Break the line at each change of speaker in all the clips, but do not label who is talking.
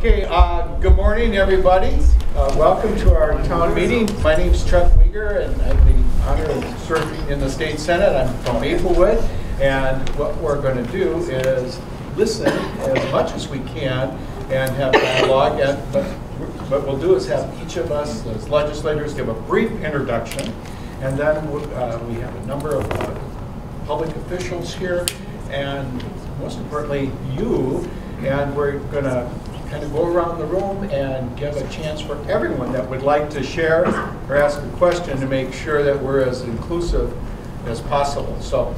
Okay, good morning, everybody. Welcome to our town meeting. My name is Chuck Weger, and I have the honor of serving in the state senate. I'm from Maplewood, and what we're going to do is listen as much as we can and have dialogue. But what we'll do is have each of us as legislators give a brief introduction, and then we have a number of public officials here, and most importantly, you. And we're going to kind of go around the room and give a chance for everyone that would like to share or ask a question to make sure that we're as inclusive as possible. So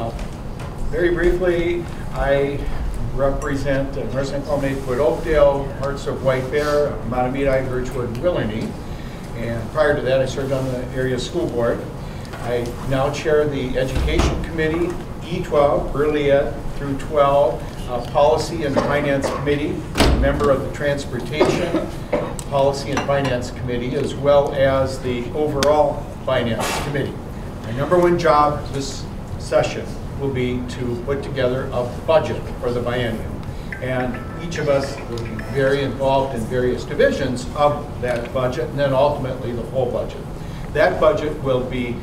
very briefly, I represent North St. Paul, Maplewood, Oakdale, parts of White Bear, Matamidi, Birchwood, and Willerny. And prior to that, I served on the area school board. I now chair the Education Committee, E12, Early Ed through 12, Policy and Finance Committee, member of the Transportation Policy and Finance Committee, as well as the overall Finance Committee. My number one job this session will be to put together a budget for the biennium. And each of us will be very involved in various divisions of that budget, and then ultimately the whole budget. That budget will be,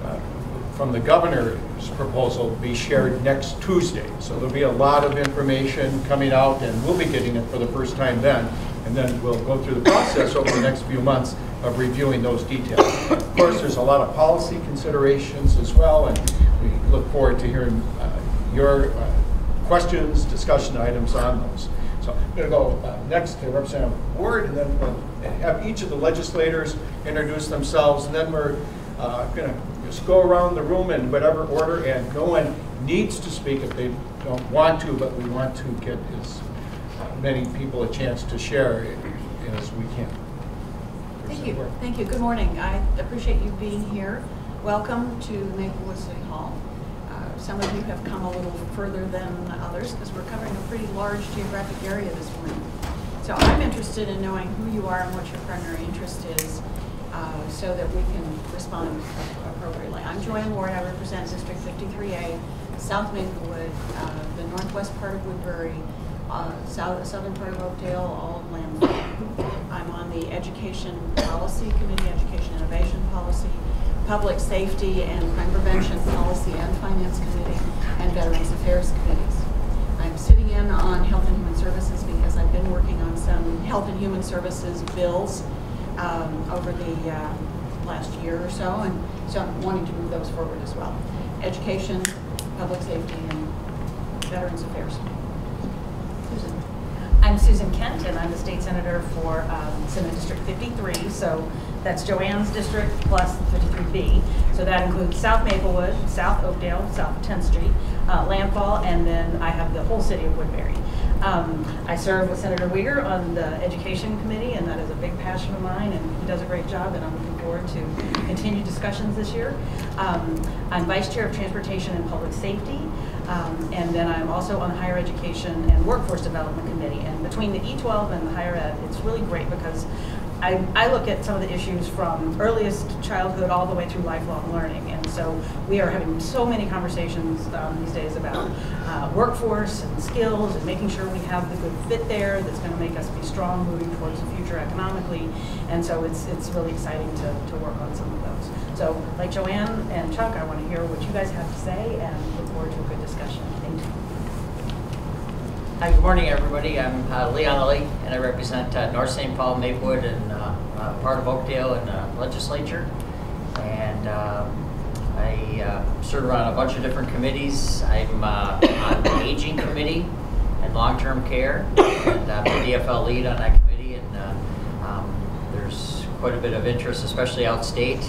from the governor's proposal, be shared next Tuesday. So there'll be a lot of information coming out, and we'll be getting it for the first time then. And then we'll go through the process over the next few months of reviewing those details. Of course, there's a lot of policy considerations as well, and we look forward to hearing your questions, discussion items on those. So I'm going to go next to Representative Ward, and then we'll have each of the legislators introduce themselves, and then we're going to just go around the room in whatever order, and no one needs to speak if they don't want to, but we want to get as many people a chance to share as we can.
Thank you. Thank you. Good morning. I appreciate you being here. Welcome to Maplewood City Hall. Some of you have come a little further than others because we're covering a pretty large geographic area this morning. So I'm interested in knowing who you are and what your primary interest is, so that we can respond appropriately. I'm Joanne Ward. I represent District 53A, South Maplewood, the northwest part of Woodbury, southern part of Oakdale, all of Landfall. I'm on the Education Policy Committee, Education Innovation Policy, Public Safety and Crime Prevention Policy and Finance Committee, and Veterans Affairs Committees. I'm sitting in on Health and Human Services because I've been working on some Health and Human Services bills over the last year or so, and so I'm wanting to move those forward as well. Education, Public Safety, and Veterans Affairs. Susan.
I'm Susan Kent, and I'm the state senator for Senate District 53, so that's Joanne's district plus 53B. So that includes South Maplewood, South Oakdale, South 10th Street, Landfall, and then I have the whole city of Woodbury. I serve with Senator Weger on the Education Committee, and that is a big passion of mine, and he does a great job, and I'm looking forward to continued discussions this year. I'm Vice Chair of Transportation and Public Safety, and then I'm also on the Higher Education and Workforce Development Committee. And between the E12 and the Higher Ed, it's really great because I look at some of the issues from earliest childhood all the way through lifelong learning, and so we are having so many conversations these days about workforce and skills and making sure we have the good fit there that's going to make us be strong moving towards the future economically, and so it's really exciting to work on some of those. So like Joanne and Chuck, I want to hear what you guys have to say and look forward to a good discussion. Thank you.
Hi, good morning, everybody. I'm Leon Lee, and I represent North St. Paul, Maplewood, and part of Oakdale in the legislature. And I serve on a bunch of different committees. I'm on the Aging Committee and Long-Term Care, and I'm the DFL lead on that committee. And there's quite a bit of interest, especially outstate,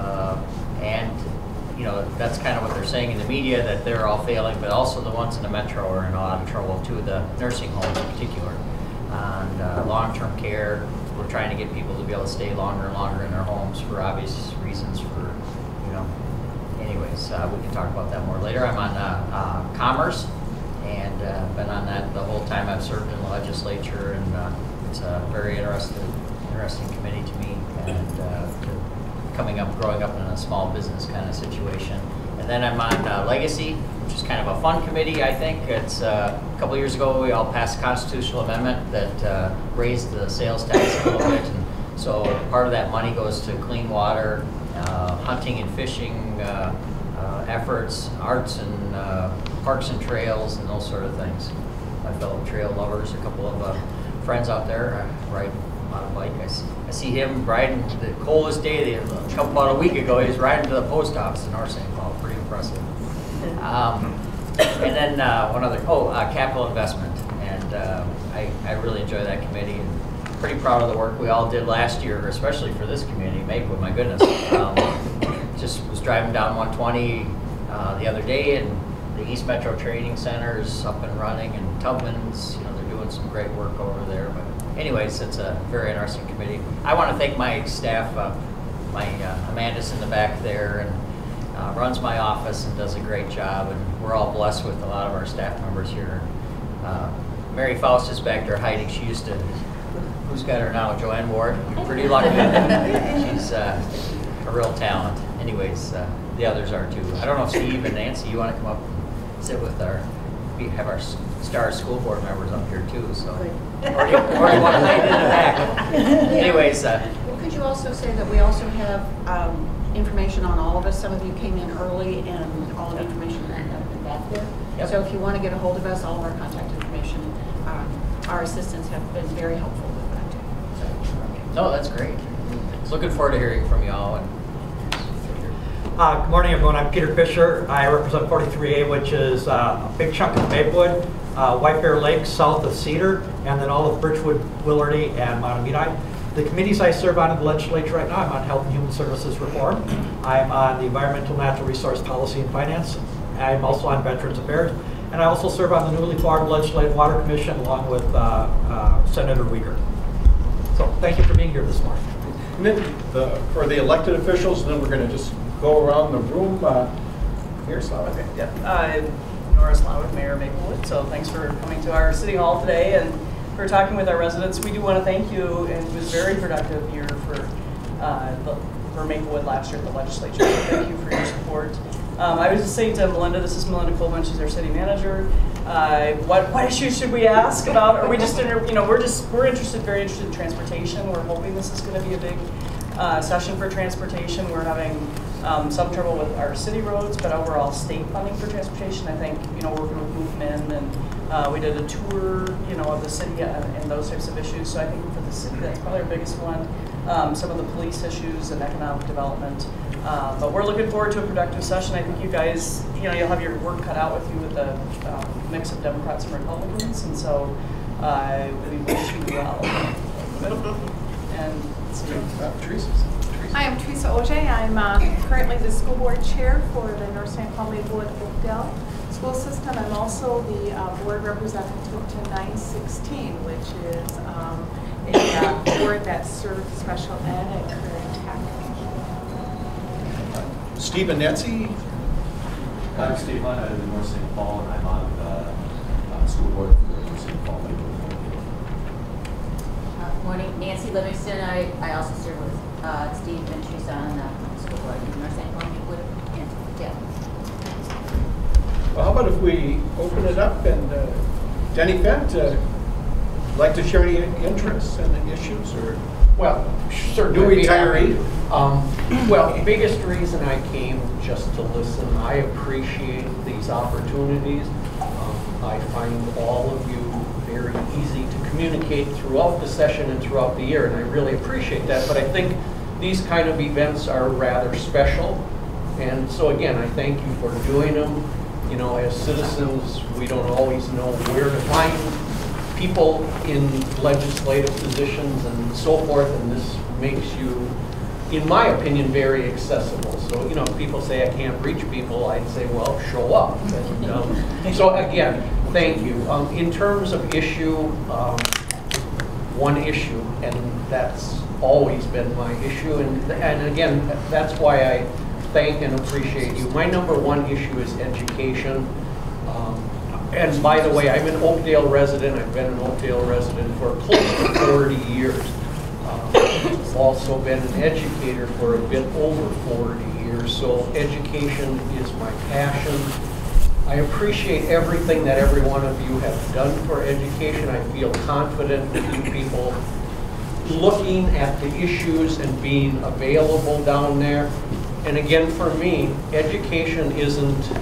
and you know, that's kind of what they're saying in the media, that they're all failing, but also the ones in the metro are in a lot of trouble too, the nursing homes in particular. And long-term care, we're trying to get people to be able to stay longer and longer in their homes for obvious reasons for, you know, anyways, we can talk about that more later. I'm on Commerce, and been on that the whole time I've served in the legislature, and it's a very interesting committee to me, and growing up in a small business kind of situation, and And then I'm on Legacy, which is kind of a fun committee, I think. It's a couple years ago, we all passed a constitutional amendment that raised the sales tax a little bit. And so part of that money goes to clean water, hunting and fishing efforts, arts and parks and trails, and those sort of things. My fellow trail lovers, a couple of friends out there ride on a bike. I see him riding the coldest day, about a week ago, he was riding to the post office in North St. Paul. Pretty impressive. And then one other, capital investment. And I really enjoy that committee. And pretty proud of the work we all did last year, especially for this community, Maplewood, my goodness. Just was driving down 120 the other day, and the East Metro Training Center is up and running, and Tubman's, they're doing some great work over there. But anyways, it's a very interesting committee. I want to thank my staff. Amanda's in the back there and runs my office and does a great job, and we're all blessed with a lot of our staff members here. Mary Faust is back there hiding. She used to, who's got her now? Joanne Ward. You're pretty lucky. She's a real talent. Anyways, the others are too. I don't know if Steve and Nancy, you want to come up and sit with we have our Star School Board members up here too, so. Or you want to hide in the back. Anyways.
Well, could you also say that we also have information on all of us? Some of you came in early, and all of the information ended up in back there.
Yep.
So if you want to get a hold of us, all of our contact information, our assistants have been very helpful with that too. So,
No, that's great. Looking forward to hearing from y'all. And
good morning, everyone. I'm Peter Fisher. I represent 43A, which is a big chunk of Maplewood, White Bear Lake, south of Cedar, and then all of Birchwood, Willardy, and Montemedi. The committees I serve on in the legislature right now, I'm on Health and Human Services Reform. I'm on the Environmental Natural Resource Policy and Finance. I'm also on Veterans Affairs. And I also serve on the newly formed Legislative Water Commission along with Senator Uyghur. So thank you for being here this morning.
And then for the elected officials, then we're going to just go around the room. Here's Slavic.
Okay, yeah. Nora Slavic, Mayor of Maplewood. So thanks for coming to our City Hall today and for talking with our residents. We do want to thank you, and it was a very productive year for Maplewood last year at the legislature. So thank you for your support. I was just saying to Melinda, this is Melinda Coleman, she's our city manager. What issues should we ask about? Are we just, we're interested, very interested in transportation. We're hoping this is going to be a big session for transportation. We're having some trouble with our city roads, but overall state funding for transportation. I think, working with Movement, and we did a tour, of the city and those types of issues. So I think for the city, that's probably our biggest one. Some of the police issues and economic development. But we're looking forward to a productive session. I think you guys, you'll have your work cut out with you with the mix of Democrats and Republicans, and so we wish you well. And let's see.
Teresa.
Hi, I'm Teresa Oj. I'm currently the school board chair for the North St. Paul Maplewood Oakdale school system. I'm also the board representative to 916, which is a board that serves special ed at Current Tech.
Steve and Nancy.
I'm Steve Hunt. I live in North St. Paul, and I'm on the school board for the North St. Paul.
Good morning, Nancy Livingston. I also serve with Steve and Teresa on the school board in North St. Paul.
Well, how about if we open it up and Denny Fent, like to share any interests and issues, or
well,
new retiree?
Well, the biggest reason I came just to listen. I appreciate these opportunities. I find all of you very easy to communicate throughout the session and throughout the year, and I really appreciate that. But I think these kind of events are rather special, and so again, I thank you for doing them. As citizens, we don't always know where to find people in legislative positions and so forth, and this makes you, in my opinion, very accessible. So, if people say I can't reach people, I'd say, well, show up. And, so again, thank you. In terms of issue, one issue, and that's always been my issue, and again, that's why I thank and appreciate you. My number one issue is education. And by the way, I'm an Oakdale resident. I've been an Oakdale resident for close to 40 years. I've also been an educator for a bit over 40 years. here, so education is my passion. I appreciate everything that every one of you have done for education. I feel confident with you people looking at the issues and being available down there. And again, for me, education is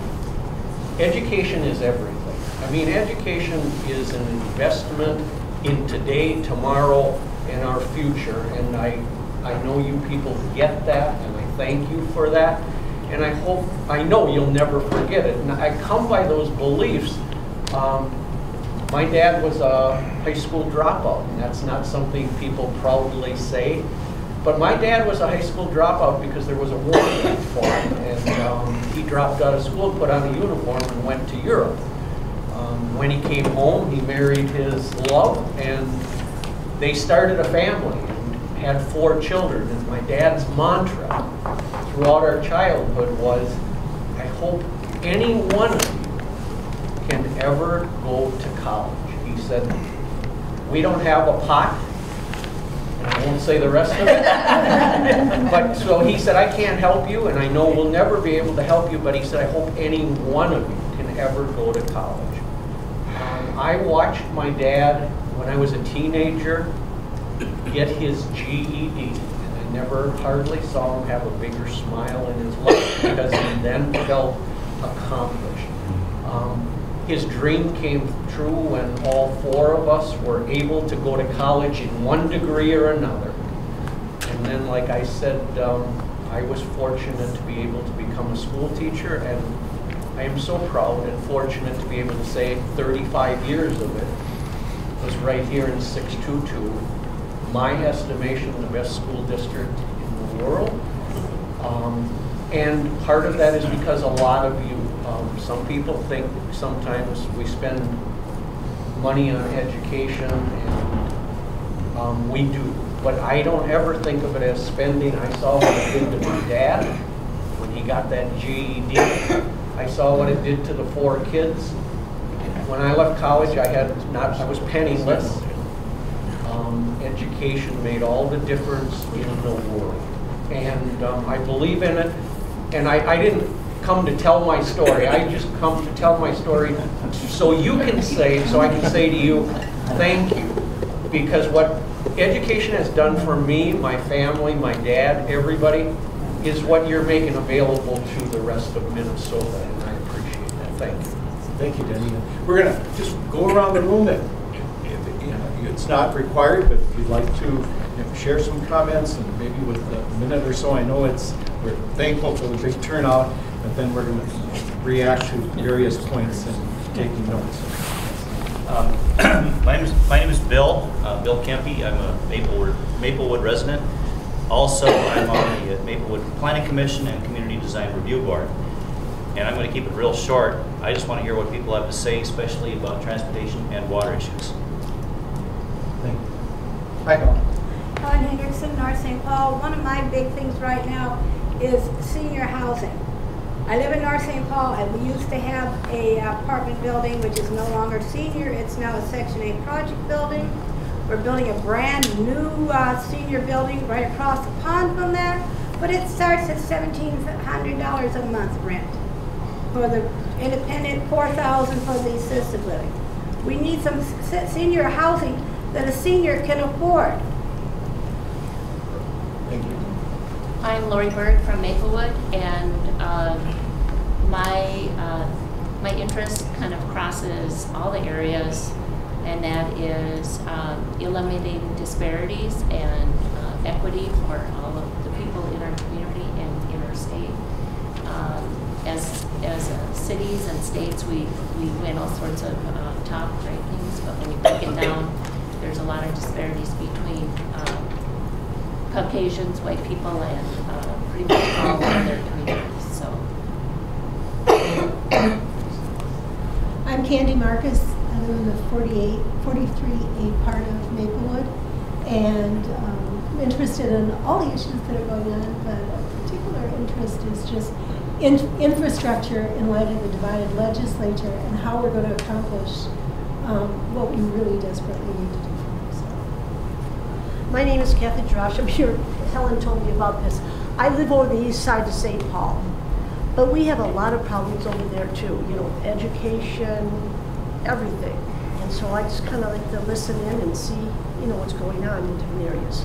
everything. I mean, education is an investment in today, tomorrow, and our future. And I know you people get that, and I thank you for that. And I know you'll never forget it. And I come by those beliefs. My dad was a high school dropout, and that's not something people proudly say. But my dad was a high school dropout because there was a war for him, and he dropped out of school, put on a uniform, and went to Europe. When he came home, he married his love, and they started a family and had 4 children. And my dad's mantra throughout our childhood was, I hope any one of you can ever go to college. He said, we don't have a pot, and I won't say the rest of it. But so he said, I can't help you, and I know we'll never be able to help you, but he said, I hope any one of you can ever go to college. I watched my dad, when I was a teenager, get his GED, and I never hardly saw him have a bigger smile in his life because he then felt accomplished. His dream came true when all 4 of us were able to go to college in one degree or another. And then, like I said, I was fortunate to be able to become a school teacher, and I am so proud and fortunate to be able to say 35 years of it was right here in 622. My estimation, the best school district in the world. And part of that is because a lot of you, some people think sometimes we spend money on education, and we do. But I don't ever think of it as spending. I saw what it did to my dad when he got that GED. I saw what it did to the 4 kids. When I left college, I was penniless. Education made all the difference in the world. And I believe in it. And I didn't come to tell my story. I just come to tell my story so you can say, so I can say to you, thank you. Because what education has done for me, my family, my dad, everybody, is what you're making available to the rest of Minnesota. And I appreciate that. Thank you.
Thank you, Denny. We're going to just go around the room. It's not required, but if you'd like to share some comments, and maybe with a minute or so, I know we're thankful for the big turnout, but then we're going to react to various points and taking notes.
My name is Bill Kempe. I'm a Maplewood resident. Also, I'm on the Maplewood Planning Commission and Community Design Review Board. And I'm going to keep it real short. I just want to hear what people have to say, especially about transportation and water issues.
Thank you. Hi, Helen.
Helen Hendrickson, North St. Paul. One of my big things right now is senior housing. I live in North St. Paul, and we used to have a apartment building, which is no longer senior. It's now a Section 8 project building. We're building a brand new senior building right across the pond from that, but it starts at $1,700 a month rent for the independent, $4,000 for the assisted living. We need some senior housing that a senior can afford.
Thank you.
I'm Lori Bird from Maplewood, and my interest kind of crosses all the areas, and that is eliminating disparities and equity for all of the people in our community and in our state. As cities and states, we win all sorts of top rankings, but when you break it down, there's a lot of disparities between Caucasians, white people, and pretty much all other communities. So,
I'm Candy Marcus. I live in the 43A part of Maplewood, and I'm interested in all the issues that are going on, but a particular interest is just infrastructure in light of the divided legislature and how we're going to accomplish what we really desperately need to do.
My name is Kathy Drosh. I'm here. Helen told me about this. I live over the east side of St. Paul, but we have a lot of problems over there too, you know, education, everything. And so I just kind of like to listen in and see, you know, what's going on in different areas.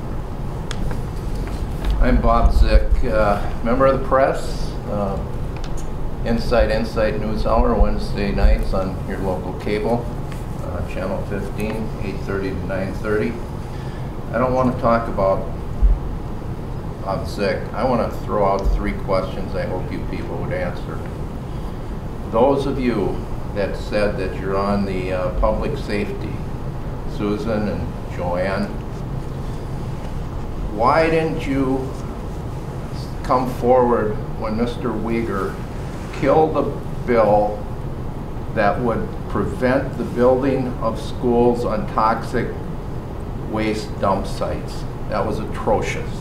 I'm Bob Zick, member of the press. Inside News Hour, Wednesday nights on your local cable, channel 15, 8:30 to 9:30. I don't want to talk about Bob Zick. I want to throw out 3 questions I hope you people would answer. Those of you that said that you're on the public safety, Susan and Joanne, why didn't you come forward when Mr. Uyghur killed a bill that would prevent the building of schools on toxic waste dump sites? That was atrocious.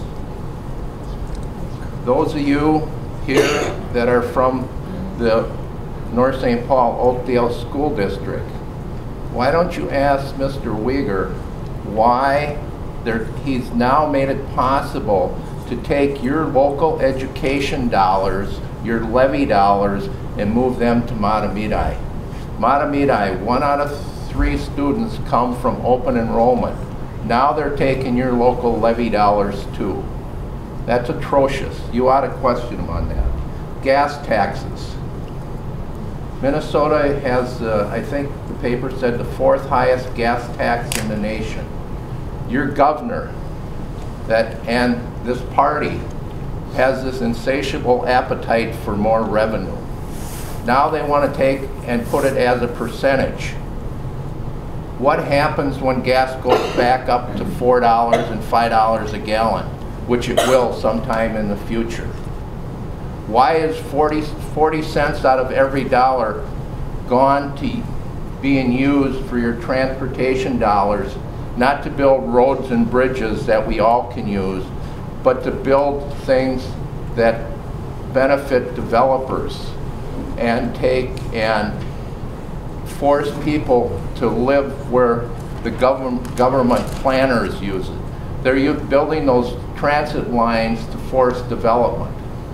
Those of you here that are from the North St. Paul Oakdale School District, why don't you ask Mr. Uyghur why he's now made it possible to take your local education dollars, your levy dollars, and move them to Mahtomedi. Mahtomedi, 1 out of 3 students come from open enrollment. Now they're taking your local levy dollars too. That's atrocious. You ought to question them on that. Gas taxes. Minnesota has, I think the paper said, the 4th highest gas tax in the nation. Your governor and this party has this insatiable appetite for more revenue. Now they want to take and put it as a percentage. What happens when gas goes back up to $4 and $5 a gallon, which it will sometime in the future? Why is 40 cents out of every dollar gone to being used for your transportation dollars, not to build roads and bridges that we all can use, but to build things that benefit developers and take and force people to live where the government planners use it? They're building those transit lines to force development.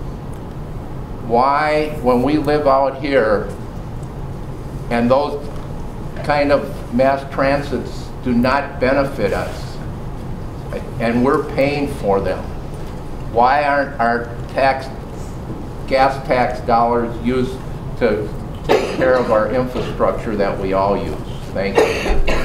Why, when we live out here and those kind of mass transits do not benefit us and we're paying for them, why aren't our gas tax dollars used to take care of our infrastructure that we all use? Thank you.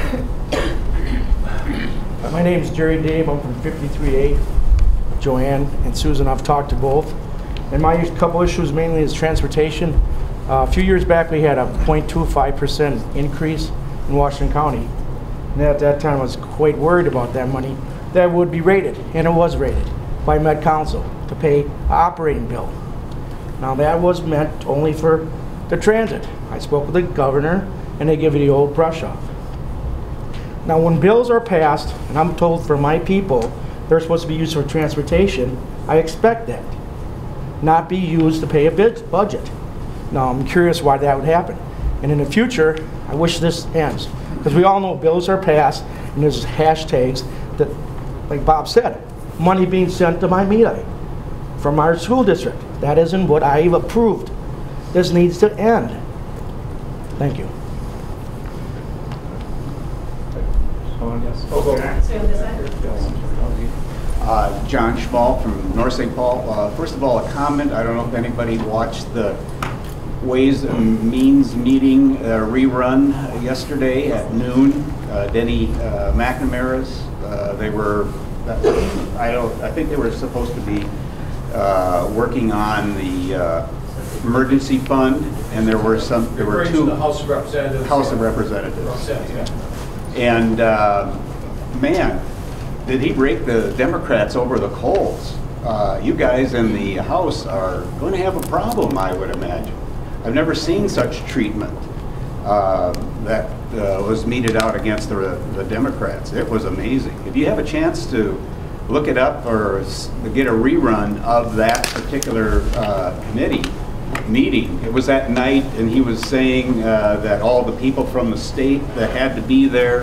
My name is Jerry Dave. I'm from 53A. Joanne and Susan, I've talked to both. And my couple issues mainly is transportation. A few years back we had a 0.25% increase in Washington County. And at that time I was quite worried about that money that would be rated, and it was rated by Met Council to pay an operating bill. Now that was meant only for the transit. I spoke with the governor and they give you the old brush off. Now when bills are passed, and I'm told for my people, they're supposed to be used for transportation, I expect that, not be used to pay a budget. Now I'm curious why that would happen. And in the future, I wish this ends. Because we all know bills are passed and there's hashtags that, like Bob said, money being sent to Mahtomedi from our school district. That isn't what I've approved. This needs to end. Thank you.
John Schmal from North St. Paul. First of all, a comment. I don't know if anybody watched the Ways and Means meeting rerun yesterday at noon. Denny McNamara's. I think they were supposed to be working on the emergency fund, and there were two.
The House of Representatives.
House of Representatives. And man, did he break the Democrats over the coals. You guys in the House are going to have a problem, I would imagine. I've never seen such treatment that was meted out against the Democrats. It was amazing. If you have a chance to look it up or get a rerun of that particular committee meeting, it was that night, and he was saying that all the people from the state that had to be there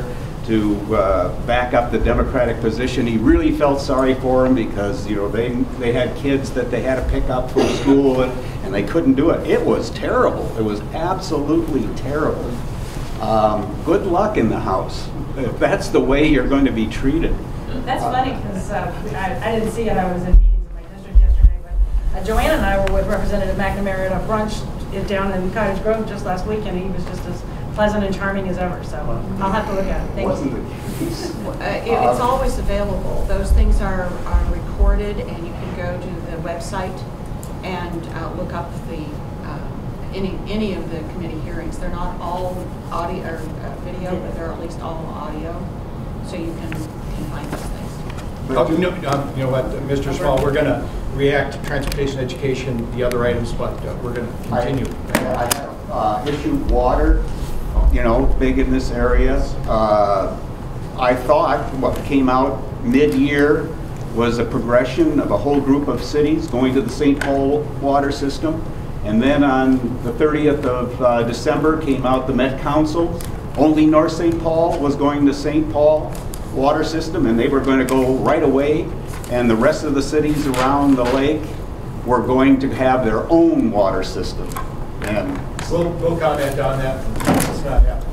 to back up the Democratic position. He really felt sorry for them because, you know, they had kids that they had to pick up from school and they couldn't do it. It was terrible. It was absolutely terrible. Good luck in the House. If that's the way you're going to be treated.
That's funny because I didn't see it. I was in meetings in my district yesterday, but Joanne and I were with Representative McNamara at a brunch down in Cottage Grove just last week, and he was just as pleasant and charming as ever. So I'll have to look at it. Thank you.
It's always available. Those things are recorded, and you can go to the website and look up the any of the committee hearings. They're not all audio or video, but they're at least all audio, so you can find those things.
You know what, Mr. Small, we're going to react to transportation, education, the other items, but we're going to continue.
I have issued water, you know, big in this area. I thought what came out mid-year was a progression of a whole group of cities going to the St. Paul water system. And then on the 30th of December came out the Met Council. Only North St. Paul was going to St. Paul water system, and they were going to go right away. And the rest of the cities around the lake were going to have their own water system. And
we'll comment on that. It's not happening.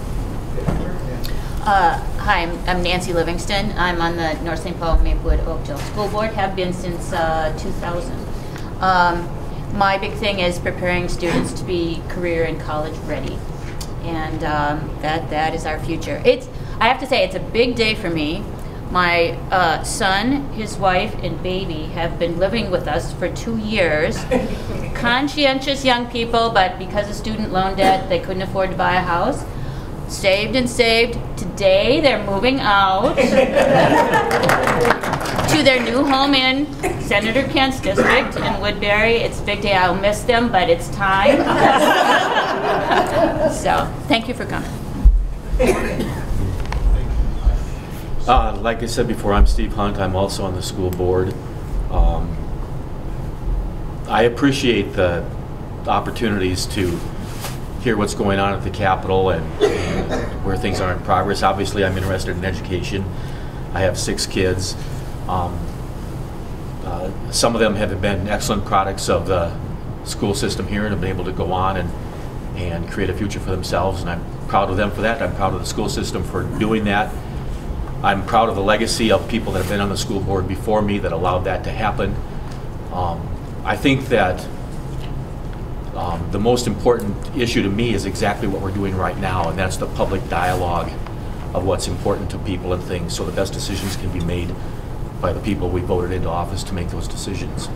Hi, I'm Nancy Livingston. I'm on the North St. Paul Maplewood Oakdale School Board, have been since 2000. My big thing is preparing students to be career and college ready, and that is our future. I have to say, it's a big day for me. My son, his wife, and baby have been living with us for 2 years. Conscientious young people, but because of student loan debt, they couldn't afford to buy a house. Saved and saved. Today, they're moving out to their new home in Senator Kent's district in Woodbury. It's a big day. I'll miss them, but it's time. So, thank you for coming.
Like I said before, I'm Steve Hunt. I'm also on the school board. I appreciate the opportunities to hear what's going on at the Capitol and where things are in progress. Obviously, I'm interested in education. I have 6 kids. Some of them have been excellent products of the school system here and have been able to go on and create a future for themselves, and I'm proud of them for that. I'm proud of the school system for doing that. I'm proud of the legacy of people that have been on the school board before me that allowed that to happen. I think that the most important issue to me is exactly what we're doing right now, and that's the public dialogue of what's important to people and things, so the best decisions can be made by the people we voted into office to make those decisions.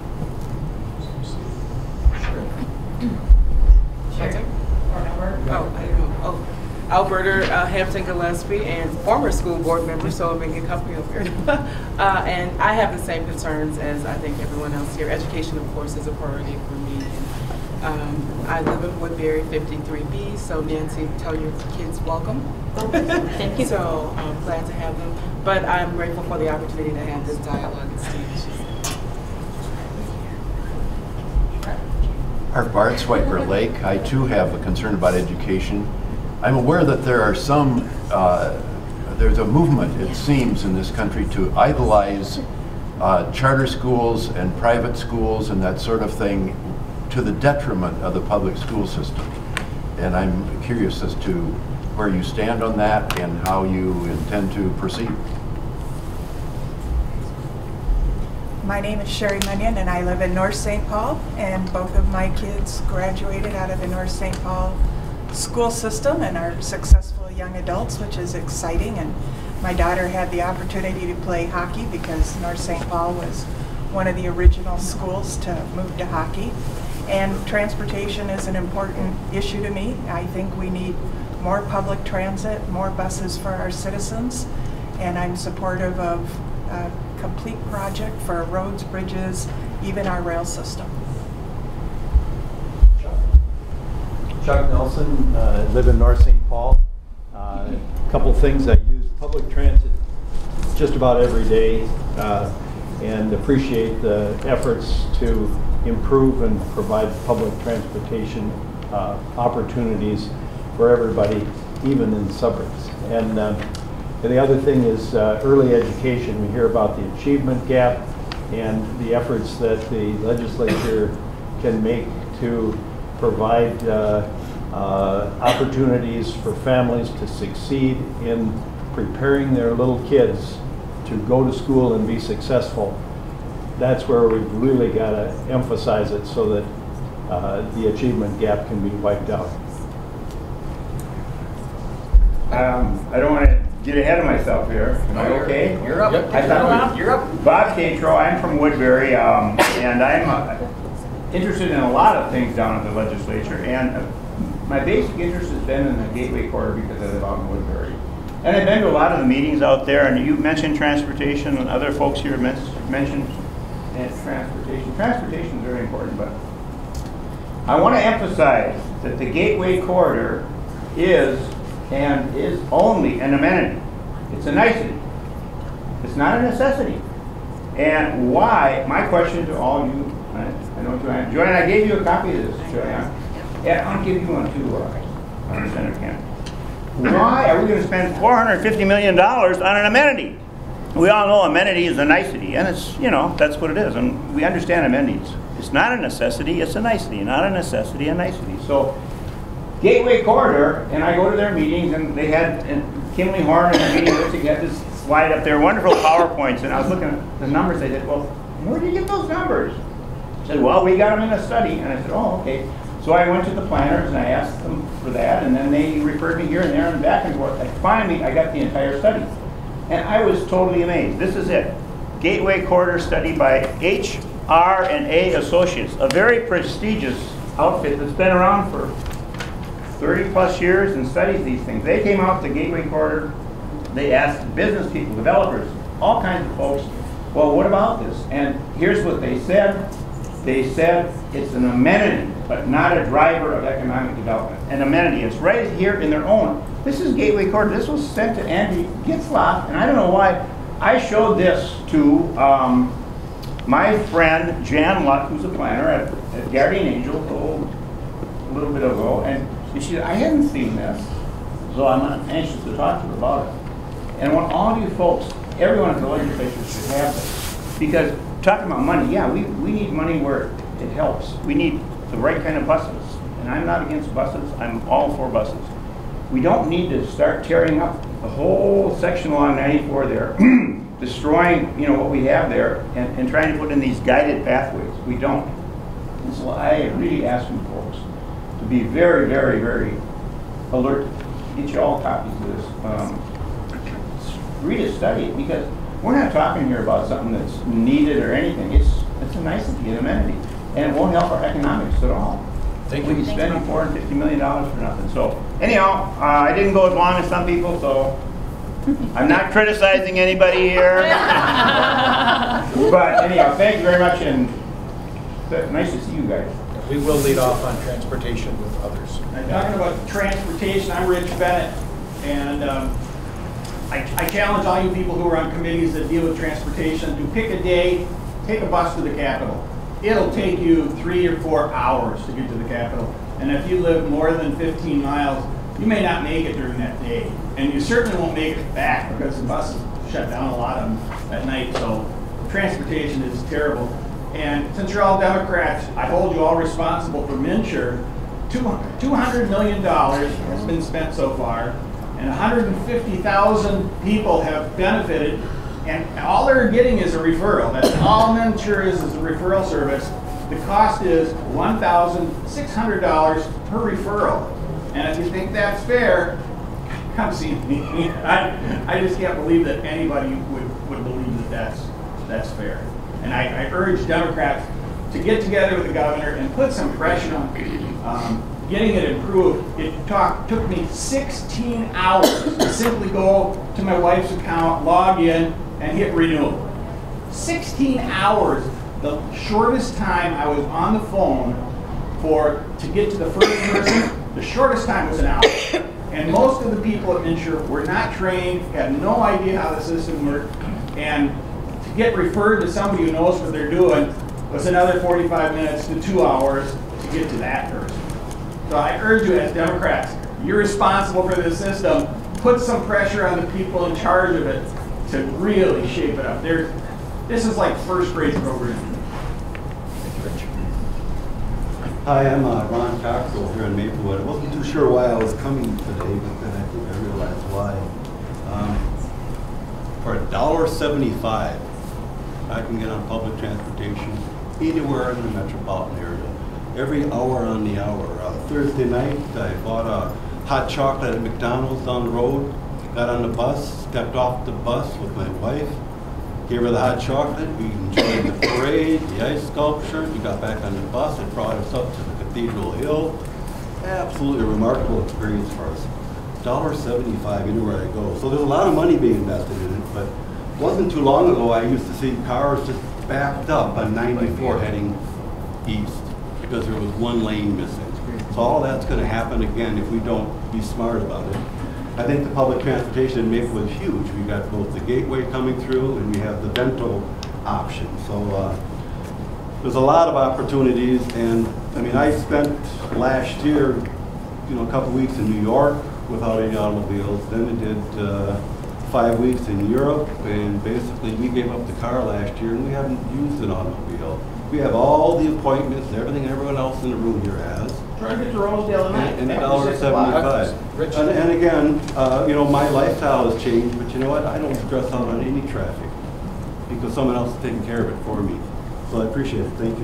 Alberta Hampton Gillespie, and former school board member, so I've been good company over here. And I have the same concerns as I think everyone else here. Education, of course, is a priority for me. I live in Woodbury 53B, so Nancy, tell your kids welcome.
Thank you.
So I'm glad to have them. But I'm grateful for the opportunity to have this dialogue and Steve.
Art Bart, Swiper Lake. I too have a concern about education. I'm aware that there are some, there's a movement, it seems, in this country to idolize charter schools and private schools and that sort of thing to the detriment of the public school system. And I'm curious as to where you stand on that and how you intend to proceed.
My name is Sherry Munyon, and I live in North St. Paul, and both of my kids graduated out of the North St. Paul school system and are successful young adults, which is exciting. And my daughter had the opportunity to play hockey because North St. Paul was one of the original schools to move to hockey. And transportation is an important issue to me. I think we need more public transit, more buses for our citizens, and I'm supportive of a complete project for roads, bridges, even our rail system.
Chuck Nelson, live in North St. Paul. A couple things, I use public transit just about every day and appreciate the efforts to improve and provide public transportation opportunities for everybody. even in suburbs. And the other thing is early education. We hear about the achievement gap and the efforts that the legislature can make to provide opportunities for families to succeed in preparing their little kids to go to school and be successful. That's where we've really got to emphasize it so that the achievement gap can be wiped out.
I don't want to get ahead of myself here. Am I okay?
You're up.
I thought you're up. Bob Catro, I'm from Woodbury, and I'm interested in a lot of things down at the legislature. And my basic interest has been in the Gateway Corridor because I live out in Woodbury. And I've been to a lot of the meetings out there, and you mentioned transportation, and other folks here mentioned transportation. Transportation is very important, but I want to emphasize that the Gateway Corridor is only an amenity. It's a nicety. It's not a necessity. And why, my question to all you, I know Joanne, I gave you a copy of this, Joanne. Yeah, I'll give you one too, Senator Kent. Why are we going to spend $450 million on an amenity? We all know amenity is a nicety, and it's, you know, that's what it is, and we understand amenities. It's not a necessity, it's a nicety, not a necessity, a nicety. So, Gateway Corridor, and I go to their meetings, and they had, and Kimley Horn and the meeting, they had this slide up there, wonderful PowerPoints, and I was looking at the numbers. They said, well, where did you get those numbers? I said, well, we got them in a study, and I said, oh, okay. So I went to the planners, and I asked them for that, and then they referred me here and there and back and forth. And finally, I got the entire study. And I was totally amazed. This is it. Gateway Corridor study by HR&A Associates, a very prestigious outfit that's been around for 30 plus years and studies these things. They came out with the Gateway Corridor. They asked business people, developers, all kinds of folks, well, what about this? And here's what they said. They said it's an amenity, but not a driver of economic development. An amenity. It's right here in their own. This is Gateway Corridor. This was sent to Andy Gitzloff, and I don't know why. I showed this to my friend Jan Luck, who's a planner at Guardian Angel a little bit ago, and she said, I hadn't seen this, so I'm anxious to talk to her about it. And I want all of you folks, everyone at the legislature should have this. Because talking about money, yeah, we need money where it helps. We need the right kind of buses. And I'm not against buses, I'm all for buses. We don't need to start tearing up the whole section along 94 there, destroying, you know, what we have there, and trying to put in these guided pathways. We don't. And so I really ask you folks to be very, very, very alert. Get you all copies of this. Read it, study it, because we're not talking here about something that's needed or anything. It's a nicety, an amenity, and it won't help our economics at all. We'll be spending $450 million for nothing. So anyhow, I didn't go as long as some people, so I'm not criticizing anybody here. But anyhow, thank you very much, and nice to see you guys.
We will lead off on transportation with others.
Talking about transportation, I'm Rich Bennett, and I challenge all you people who are on committees that deal with transportation to pick a day, take a bus to the Capitol. It'll take you 3 or 4 hours to get to the Capitol. And if you live more than 15 miles, you may not make it during that day. And you certainly won't make it back because the buses shut down a lot of them at night. So transportation is terrible. And since you're all Democrats, I hold you all responsible for MNsure. $200 million has been spent so far, and 150,000 people have benefited, and all they're getting is a referral. That's all MNsure is a referral service. The cost is $1,600 per referral. And if you think that's fair, come see me. I just can't believe that anybody would believe that that's fair. And I urge Democrats to get together with the governor and put some pressure on getting it improved. It took me 16 hours to simply go to my wife's account, log in, and hit renew. 16 hours, the shortest time I was on the phone to get to the first person, the shortest time was an hour. And most of the people at MNsure were not trained, had no idea how the system worked, and to get referred to somebody who knows what they're doing was another 45 minutes to 2 hours to get to that person. So I urge you as Democrats, you're responsible for this system. Put some pressure on the people in charge of it to really shape it up. This is like first grade program.
Hi, I'm Ron Cockrell here in Maplewood. I wasn't too sure why I was coming today, but then I think I realized why. For $1.75, I can get on public transportation anywhere in the metropolitan area, every hour on the hour. Thursday night, I bought a hot chocolate at McDonald's down the road, got on the bus, stepped off the bus with my wife, gave her the hot chocolate, we enjoyed the parade, the ice sculpture, we got back on the bus, it brought us up to the Cathedral Hill. Absolutely remarkable experience for us. $1.75 anywhere I go. So there's a lot of money being invested in it, but it wasn't too long ago I used to see cars just backed up on 94 heading east because there was one lane missing. So all that's going to happen again if we don't be smart about it. I think the public transportation in Maplewood is huge. We've got both the Gateway coming through and we have the Bento option. So there's a lot of opportunities, and I mean, I spent last year, a couple weeks in New York without any automobiles. Then I did 5 weeks in Europe, and basically we gave up the car last year and we haven't used an automobile. We have all the appointments, everything everyone else in the room here has.
Try to get to Rosedale tonight.
And $1.75. And again, my lifestyle has changed, but you know what? I don't stress out on any traffic because someone else is taking care of it for me. So I appreciate it. Thank you.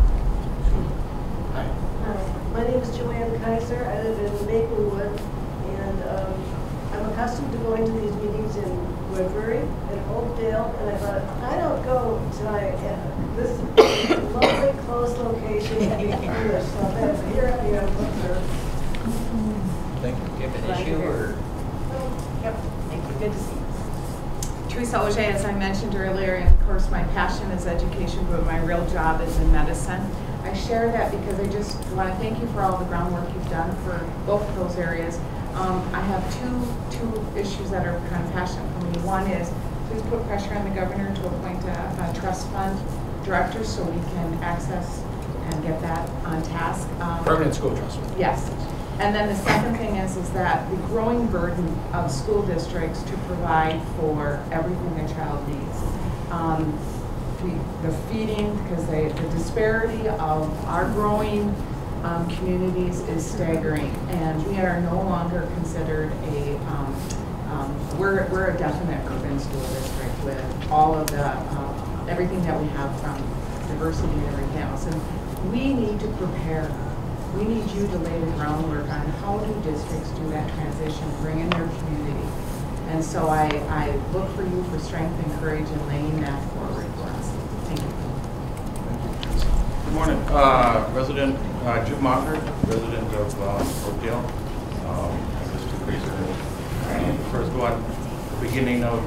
Hi, my name is Joanne Kaiser. I live in Maplewood, and I'm accustomed to going to these meetings in Woodbury and Oakdale, and I thought, I don't go tonight. This is a lovely, close location to be English, so I'm here at the airport.
Thank you. Do you have an issue or?
Yep, thank you, good to see you. Teresa Auger, as I mentioned earlier, and of course my passion is education, but my real job is in medicine. I share that because I just want to thank you for all the groundwork you've done for both of those areas. I have two issues that are kind of passionate for me. One is, please put pressure on the governor to appoint a trust fund director so we can access and get that on task.
Permanent school trust fund.
Yes. And then the second thing is that the growing burden of school districts to provide for everything a child needs. The feeding, because the disparity of our growing communities is staggering, and we are no longer considered we're a definite urban school district with all of the everything that we have from diversity and everything else. And we need to prepare. We need you to lay the groundwork on how do districts do that transition, bring in their community. And so I look for you for strength and courage in laying that forward for us. Thank you.
Good morning. Resident Jim Mocker, resident of Oakdale. Mr. Fraser. First one, the beginning of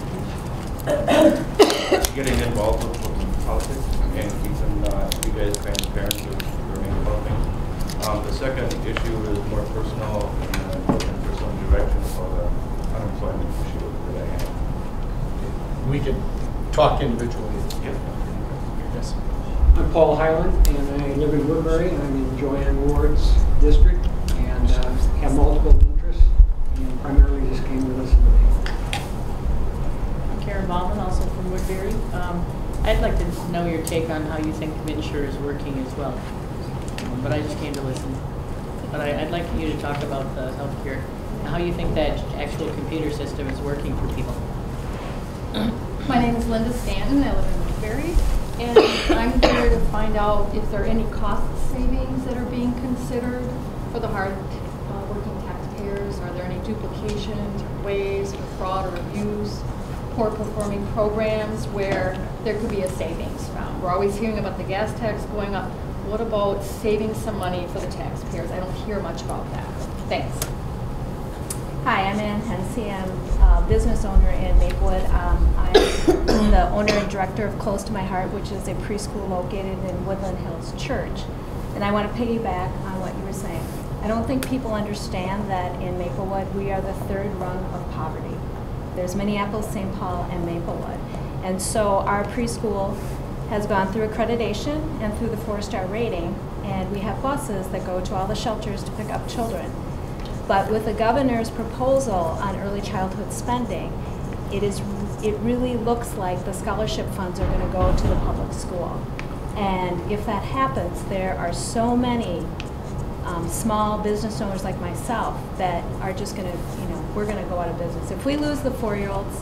getting involved with politics and keeping you guys transparent with learning about things. The second issue is more personal and looking for some direction for the unemployment issue that I have.
We can talk individually. Yes.
I'm Paul Highland, and I live in Woodbury, and I'm in Joanne Ward's district, and have multiple interests, and primarily just came to listen today.
I'm Karen Ballman, also from Woodbury. I'd like to know your take on how you think MNsure is working as well. But I just came to listen. But I'd like you to talk about the healthcare, how you think that actual computer system is working for people.
My name is Linda Stanton. I live in Woodbury, and I'm here to find out if there are any cost savings that are being considered for the hard-working taxpayers. Are there any duplications or ways or fraud or abuse, poor-performing programs where there could be a savings found? We're always hearing about the gas tax going up. What about saving some money for the taxpayers? I don't hear much about that. Thanks.
Hi, I'm Ann Hensey. I'm a business owner in Maplewood. I'm the owner and director of Close to My Heart, which is a preschool located in Woodland Hills Church. And I want to piggyback on what you were saying. I don't think people understand that in Maplewood we are the third rung of poverty. There's Minneapolis, St. Paul, and Maplewood. And so our preschool has gone through accreditation and through the 4-star rating, and we have buses that go to all the shelters to pick up children. But with the governor's proposal on early childhood spending, it really looks like the scholarship funds are going to go to the public school. And if that happens, there are so many small business owners like myself that are just going to, we're going to go out of business. If we lose the 4-year-olds,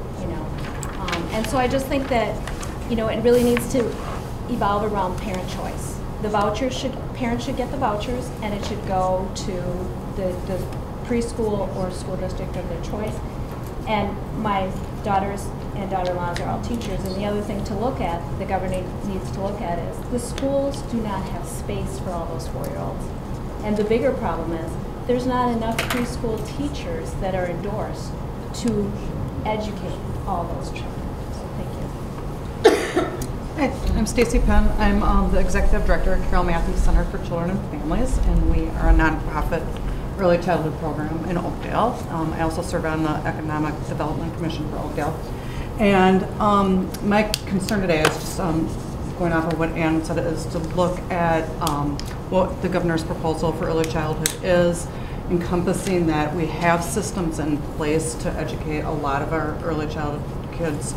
and so I just think that, it really needs to evolve around parent choice. The vouchers parents should get the vouchers, and it should go to the preschool or school district of their choice. And my daughters and daughter-in-laws are all teachers, and the other thing to look at, the governor needs to look at, is the schools do not have space for all those 4-year-olds. And the bigger problem is there's not enough preschool teachers that are endorsed to educate all those children. So thank you.
Hi, I'm Stacy Penn. I'm the Executive Director at Carol Matthews Center for Children and Families, and we are a nonprofit early childhood program in Oakdale. I also serve on the Economic Development Commission for Oakdale. And my concern today is just going off of what Ann said, is to look at what the governor's proposal for early childhood is, encompassing that we have systems in place to educate a lot of our early childhood kids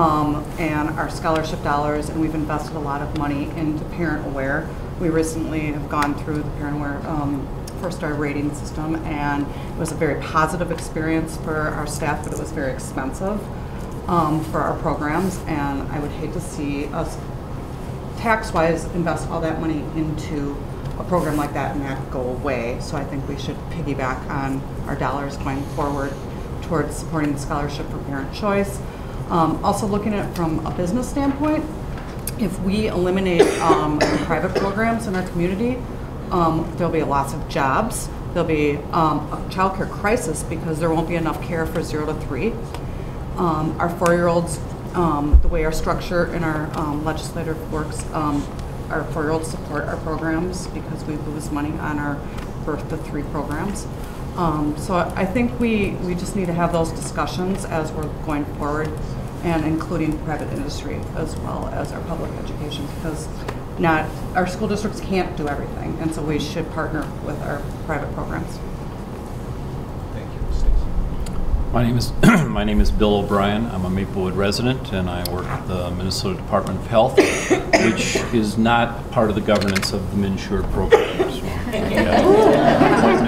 and our scholarship dollars, and we've invested a lot of money into Parent Aware. We recently have gone through the Parent Aware 4-star rating system, and it was a very positive experience for our staff, but it was very expensive for our programs, and I would hate to see us tax-wise invest all that money into a program like that and that go away. So I think we should piggyback on our dollars going forward towards supporting the scholarship for parent choice. Also looking at it from a business standpoint, if we eliminate private programs in our community, there'll be lots of jobs. There'll be a child care crisis because there won't be enough care for 0 to 3. Our 4-year-olds, the way our structure in our legislature works, our 4-year-olds support our programs because we lose money on our birth to 3 programs. So I think we just need to have those discussions as we're going forward, and including private industry as well as our public education, because our school districts can't do everything, and so we should partner with our private programs.
Thank you, Stacey.
My name is Bill O'Brien. I'm a Maplewood resident, and I work at the Minnesota Department of Health, which is not part of the governance of the MNsure program. So quite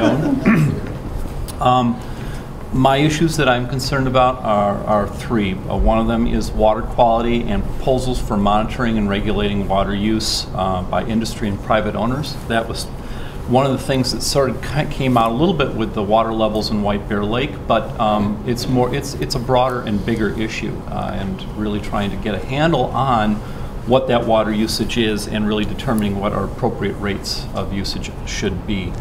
known. My issues that I'm concerned about are 3. One of them is water quality and proposals for monitoring and regulating water use by industry and private owners. That was one of the things that sort of came out a little bit with the water levels in White Bear Lake, but it's a broader and bigger issue, and really trying to get a handle on what that water usage is and really determining what our appropriate rates of usage should be.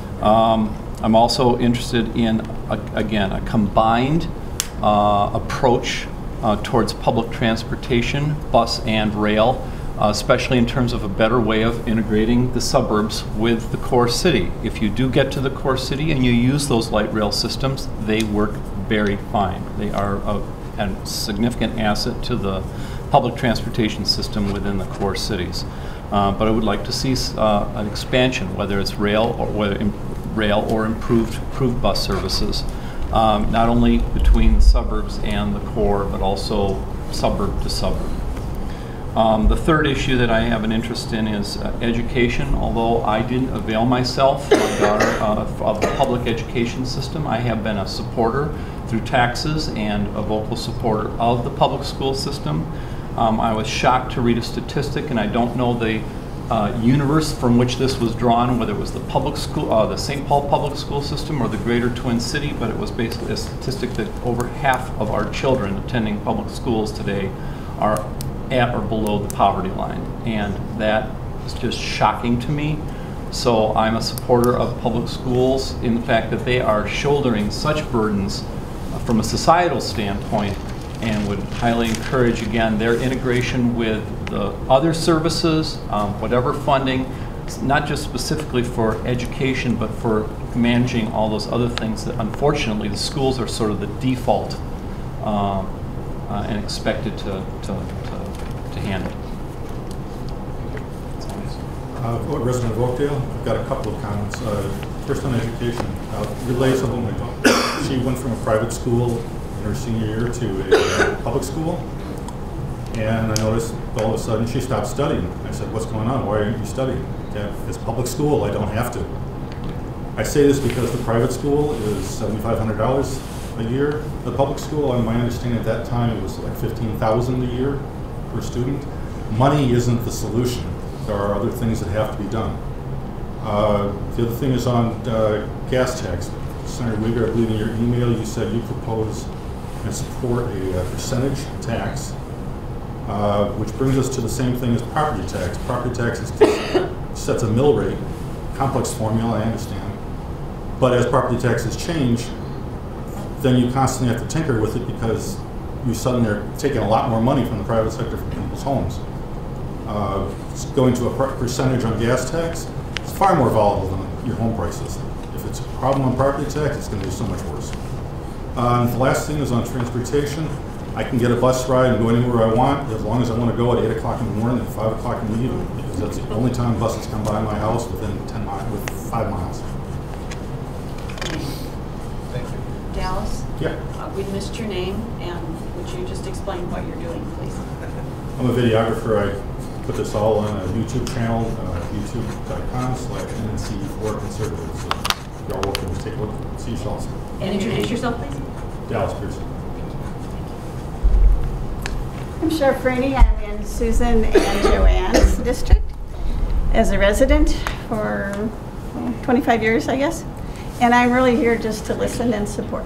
I'm also interested in, again, a combined approach towards public transportation, bus and rail, especially in terms of a better way of integrating the suburbs with the core city. If you do get to the core city and you use those light rail systems, they work very fine. They are a significant asset to the public transportation system within the core cities. But I would like to see an expansion, whether it's rail or improved bus services, not only between the suburbs and the core, but also suburb to suburb. The third issue that I have an interest in is education. Although I didn't avail myself, my daughter, of the public education system, I have been a supporter through taxes and a vocal supporter of the public school system. I was shocked to read a statistic, and I don't know the universe from which this was drawn, whether it was the public school, the St. Paul public school system or the greater Twin City, but it was basically a statistic that over half of our children attending public schools today are at or below the poverty line, and that is just shocking to me. So I'm a supporter of public schools in the fact that they are shouldering such burdens from a societal standpoint, and would highly encourage, again, their integration with the other services, whatever funding, not just specifically for education, but for managing all those other things that unfortunately the schools are sort of the default and expected to handle.
Resident of Oakdale, I've got a couple of comments. First on education.
relay something like that. She went from a private school in her senior year to a public school. And I noticed all of a sudden she stopped studying. I said, what's going on? Why aren't you studying? Yeah, it's public school, I don't have to. I say this because the private school is $7,500 a year. The public school, on my understanding at that time, it was like $15,000 a year per student. Money isn't the solution. There are other things that have to be done. The other thing is on gas tax. Senator Uyghur, I believe in your email you said you propose and support a percentage tax, which brings us to the same thing as property tax. Property tax sets a mill rate, complex formula, I understand. But as property taxes change, then you constantly have to tinker with it because you suddenly are taking a lot more money from the private sector from people's homes. Going to a percentage on gas tax, it's far more volatile than your home prices. If it's a problem on property tax, it's going to be so much worse. And the last thing is on transportation. I can get a bus ride and go anywhere I want as long as I want to go at 8 o'clock in the morning and 5 o'clock in the evening, because that's the only time buses come by my house within 10 miles, with 5 miles.
Thank you.
Dallas?
Yeah.
We missed your name, and would you just explain what you're doing, please?
I'm a videographer. I put this all on a YouTube channel, youtube.com/NNC4Conservative. So you're welcome to take a look, see yourselves.
And introduce yourself, please.
Dallas Pearson.
I'm Sheriff Franey. I'm in Susan and Joanne's district as a resident for 25 years, I guess. And I'm really here just to listen and support.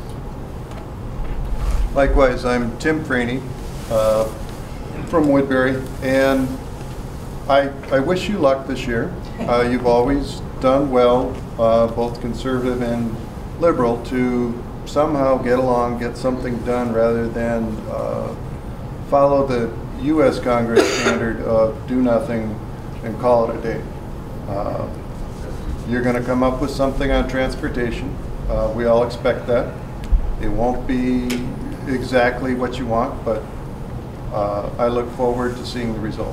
Likewise, I'm Tim Franey from Woodbury, and I wish you luck this year. You've always done well, both conservative and liberal, to somehow get along, get something done, rather than follow the U.S. Congress standard of do nothing and call it a day. You're going to come up with something on transportation. We all expect that. It won't be exactly what you want, but I look forward to seeing the result.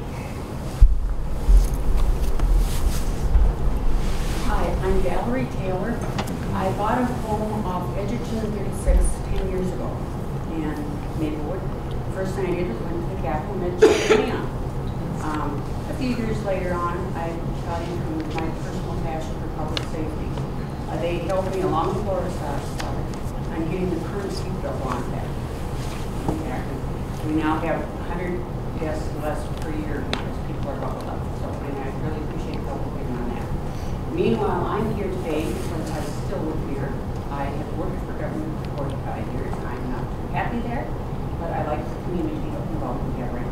Hi, I'm Valerie Taylor. I bought a home off Edgerton 36 10 years ago in Maplewood. First thing I did was went to the Capitol and checked me on. A few years later on, I got into my personal passion for public safety. They helped me along the Florida side on getting the current seatbelt law back. We now have 100 deaths less per year because people are buckled up. So, and I really appreciate the help given on that. Meanwhile, I'm here today because I still live here. I have worked for government for 45 years. I'm not too happy there, but I like the community involved in government.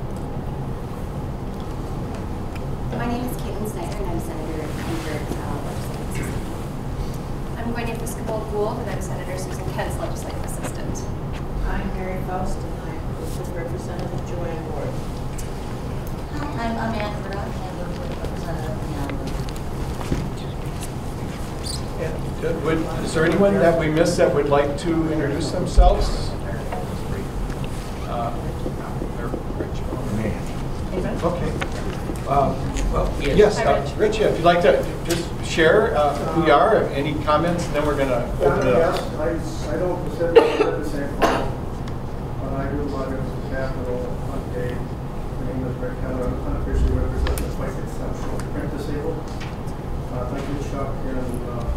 My name is Caitlin Snyder, and I'm Senator Hunter's legislative assistant. I'm Gwen Episcopal Gould, and I'm Senator Susan Kent's legislative assistant.
I'm Mary Faust, and I'm with Representative Joanne Ward.
Hi, I'm Amanda Murdoch, and I'm with Representative Leanne.
Is there anyone that we missed that would like to introduce themselves? Okay. Well, yes, Rich, if you'd like to just share who you are, any comments, and then we're going to open it up.
I don't specifically live the same place, but I do love it as a capital update. My name is Rick Keller. I'm unofficially representing the Quite Exceptional Print Disabled. Thank you, Chuck, and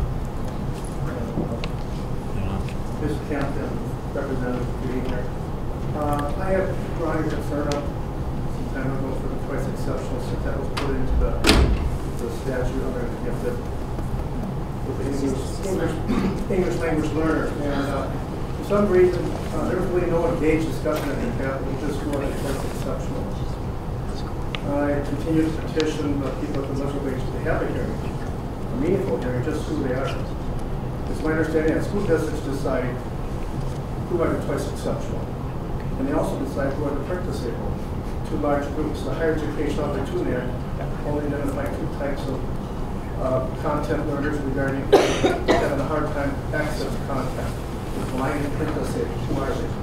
Ms. Kent and Representative for being here. I have brought a concern up some time ago for the Twice Exceptional, since that was put into the statute under the gifted with the English language learner. And for some reason, there was really no engaged discussion at the Capitol, just more than Twice Exceptional. I continue to petition the people at the legislature to have a hearing, a meaningful hearing, just who they are. It's my understanding that school districts decide who are the Twice Exceptional. And they also decide who are the print disabled. Two large groups. The Higher Education Opportunity Act only identified two types of content learners regarding having a hard time access to content. The blind and print disabled. Who are they?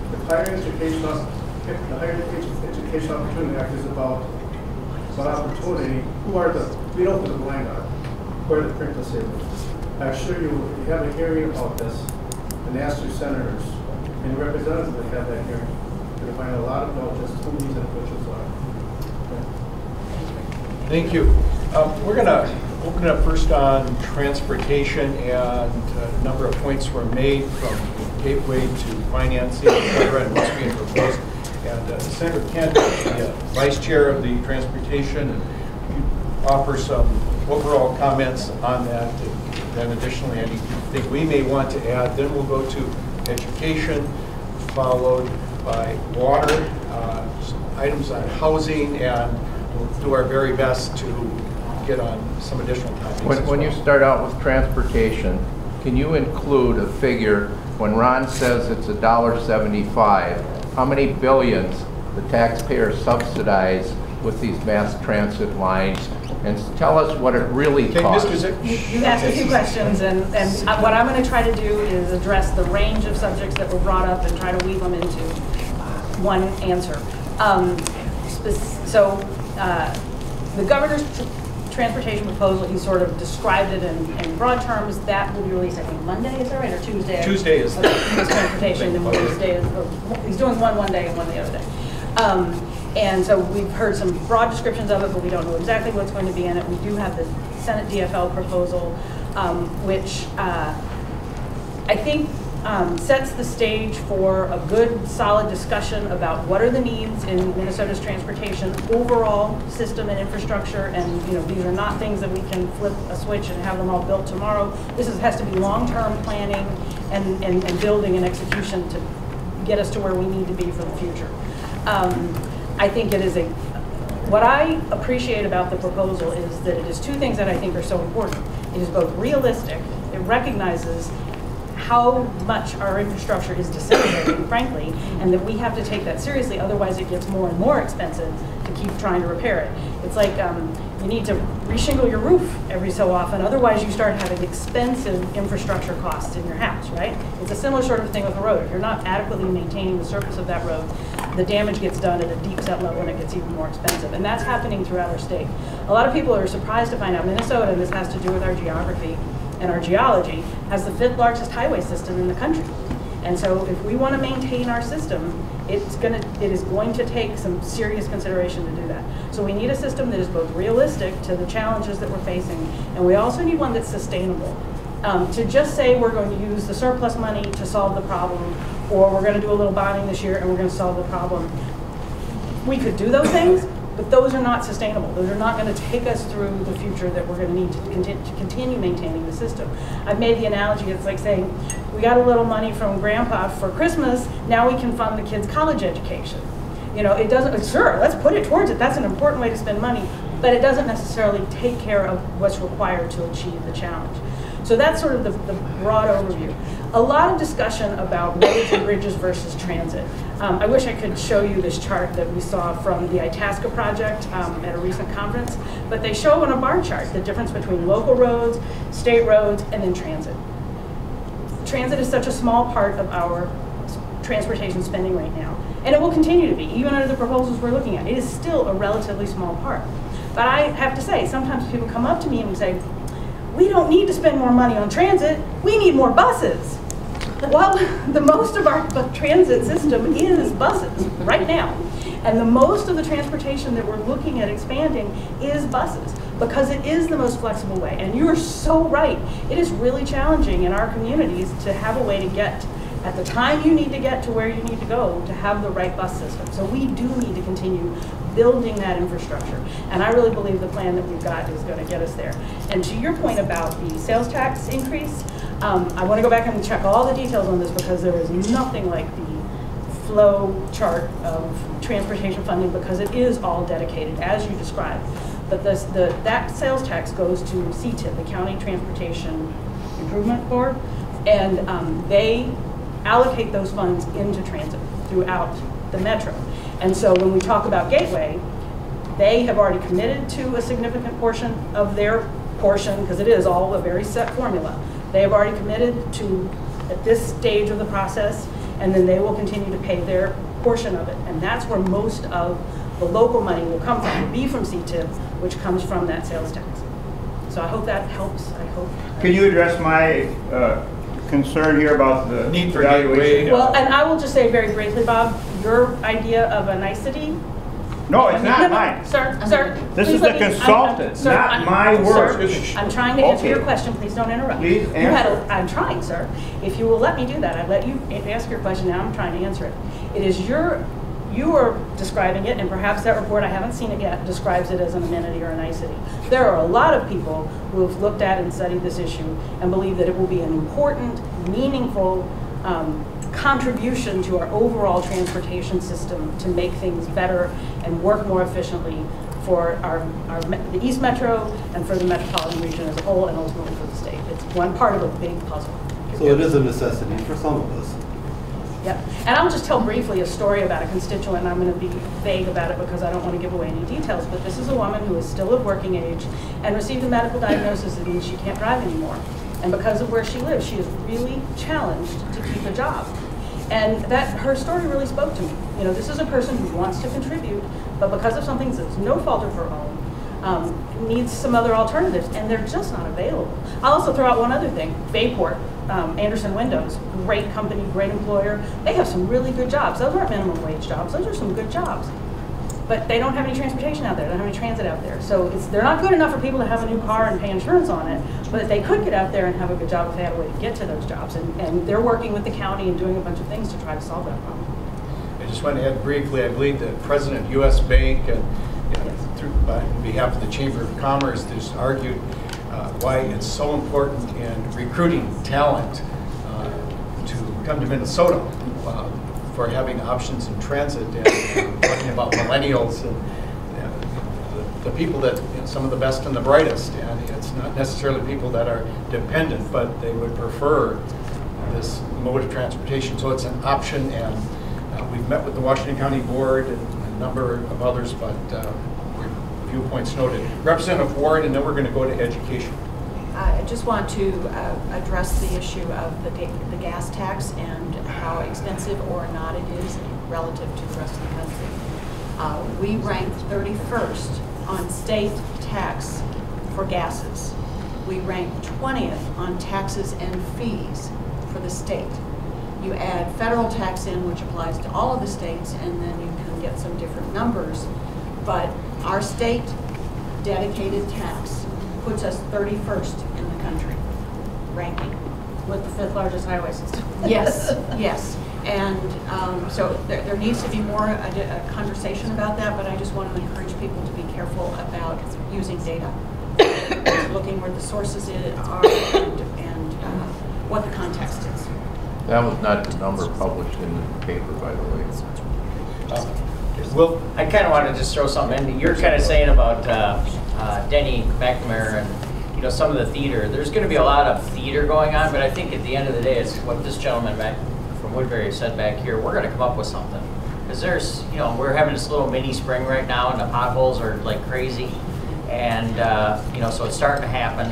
The Higher Education Opportunity Act is about opportunity. Who are the, we know who the blind are. Who are the print disabled? I'm sure you have a hearing about this and ask your senators and representatives that have that hearing. You're going to find a lot about just who these individuals are.
Thank you. We're going to open it up first on transportation, and a number of points were made from gateway to financing, et cetera, and what's being proposed. And Senator Kent, the Vice Chair of the Transportation, and you offer some overall comments on that. And then additionally, anything we may want to add. Then we'll go to education, followed by water, items on housing, and we'll do our very best to get on some additional topics.
When you start out with transportation, can you include a figure when Ron says it's $1.75? How many billions the taxpayers subsidize with these mass transit lines? And tell us what it really costs.
You asked a few questions, and what I'm going to try to do is address the range of subjects that were brought up and try to weave them into one answer. The governor's transportation proposal, he sort of described it in broad terms. That will be released, I think, Monday, is that right, or Tuesday?
Tuesday is.
Okay, transportation, and Wednesday is, he's doing one day and one the other day. And so we've heard some broad descriptions of it, but we don't know exactly what's going to be in it. We do have the Senate DFL proposal, which I think sets the stage for a good, solid discussion about what are the needs in Minnesota's transportation overall system and infrastructure. And these are not things that we can flip a switch and have them all built tomorrow. This has to be long-term planning and building and execution to get us to where we need to be for the future. I think it is what I appreciate about the proposal is that it is two things that I think are so important. It is both realistic, it recognizes how much our infrastructure is disintegrating, frankly, and that we have to take that seriously, otherwise it gets more and more expensive to keep trying to repair it. It's like you need to reshingle your roof every so often, otherwise you start having expensive infrastructure costs in your house, right? It's a similar sort of thing with a road. If you're not adequately maintaining the surface of that road, the damage gets done at a deep set level and it gets even more expensive. And that's happening throughout our state. A lot of people are surprised to find out Minnesota, and this has to do with our geography and our geology, has the 5th largest highway system in the country. And so if we want to maintain our system, it is going to take some serious consideration to do that. So we need a system that is both realistic to the challenges that we're facing, and we also need one that's sustainable. To just say we're going to use the surplus money to solve the problem, or we're going to do a little bonding this year and we're going to solve the problem. We could do those things, but those are not sustainable. Those are not going to take us through the future that we're going to need to continue maintaining the system. I've made the analogy, it's like saying, we got a little money from Grandpa for Christmas, now we can fund the kids' college education. It doesn't, sure, let's put it towards it, that's an important way to spend money, but it doesn't necessarily take care of what's required to achieve the challenge. So that's sort of the broad overview. A lot of discussion about roads and bridges versus transit. I wish I could show you this chart that we saw from the Itasca project at a recent conference, but they show on a bar chart the difference between local roads, state roads, and then transit. Transit is such a small part of our transportation spending right now, and it will continue to be, even under the proposals we're looking at. It is still a relatively small part. But I have to say, sometimes people come up to me and say, we don't need to spend more money on transit, we need more buses. Well, the most of our transit system is buses right now. And the most of the transportation that we're looking at expanding is buses, because it is the most flexible way. And you are so right. It is really challenging in our communities to have a way to get, at the time you need to get to where you need to go, to have the right bus system. So we do need to continue building that infrastructure. And I really believe the plan that we've got is going to get us there. And to your point about the sales tax increase, I want to go back and check all the details on this, because there is nothing like the flow chart of transportation funding, because it is all dedicated, as you described. But that sales tax goes to CTIP, the County Transportation Improvement Board, and they allocate those funds into transit throughout the metro. And so when we talk about Gateway, they have already committed to a significant portion of their portion, because it is all a very set formula. They have already committed to, at this stage of the process, and then they will continue to pay their portion of it. And that's where most of the local money will come from, will be from CTIP, which comes from that sales tax. So I hope that helps. I hope.
Can you address my concern here about the
need for
evaluation?
Well, and I will just say very briefly, Bob, your idea of a nicety.
No, it's not mine.
Sir,
This
please
is
let
the
me-
consultant, not my
Sir,
words.
I'm trying to answer
Okay.
your question. Please don't interrupt.
Please
You had
answer.
I'm trying, sir. If you will let me do that, I let you ask your question. Now I'm trying to answer it. It is you are describing it, and perhaps that report, I haven't seen it yet, describes it as an amenity or a nicety. There are a lot of people who have looked at and studied this issue and believe that it will be an important, meaningful contribution to our overall transportation system to make things better and work more efficiently for the East Metro and for the metropolitan region as a whole, and ultimately for the state. It's one part of a big puzzle.
So it is a necessity for some of us.
Yep. And I'll just tell briefly a story about a constituent, and I'm going to be vague about it because I don't want to give away any details, but this is a woman who is still of working age and received a medical diagnosis that means she can't drive anymore. And because of where she lives, she is really challenged to keep a job. And her story really spoke to me. You know, this is a person who wants to contribute, but because of something that's no fault of her own, needs some other alternatives, and they're just not available. I'll also throw out one other thing. Bayport, Anderson Windows, great company, great employer. They have some really good jobs. Those aren't minimum wage jobs. Those are some good jobs. But they don't have any transportation out there. They don't have any transit out there. So they're not good enough for people to have a new car and pay insurance on it, but they could get out there and have a good job if they had a way to get to those jobs. And they're working with the county and doing a bunch of things to try to solve that problem.
I just want to add briefly, I believe the president of U.S. Bank and on behalf of the Chamber of Commerce just argued why it's so important in recruiting talent to come to Minnesota for having options in transit, and talking about millennials and the people that, some of the best and the brightest, and it's not necessarily people that are dependent, but they would prefer this mode of transportation. So it's an option, and we've met with the Washington County Board and a number of others, but viewpoints noted. Representative Ward, and then we're going to go to education.
I just want to address the issue of the gas tax and how expensive or not it is relative to the rest of the country. We ranked 31st on state tax for gases. We ranked 20th on taxes and fees for the state. You add federal tax in, which applies to all of the states, and then you can get some different numbers. But our state dedicated tax puts us 31st in the country, ranking.
With the 5th largest highway system.
Yes, yes. And so there needs to be more a conversation about that, but I just want to encourage people to be careful about using data, looking where the sources are and what the context is.
That was not the number published in the paper, by the way.
Will,
I kind of want to just throw something in. You're kind of saying about Denny McNamara and some of the theater. There's going to be a lot of theater going on, but I think at the end of the day, it's what this gentleman back from Woodbury said back here. We're going to come up with something, because there's, we're having this little mini spring right now, and the potholes are like crazy, and so it's starting to happen,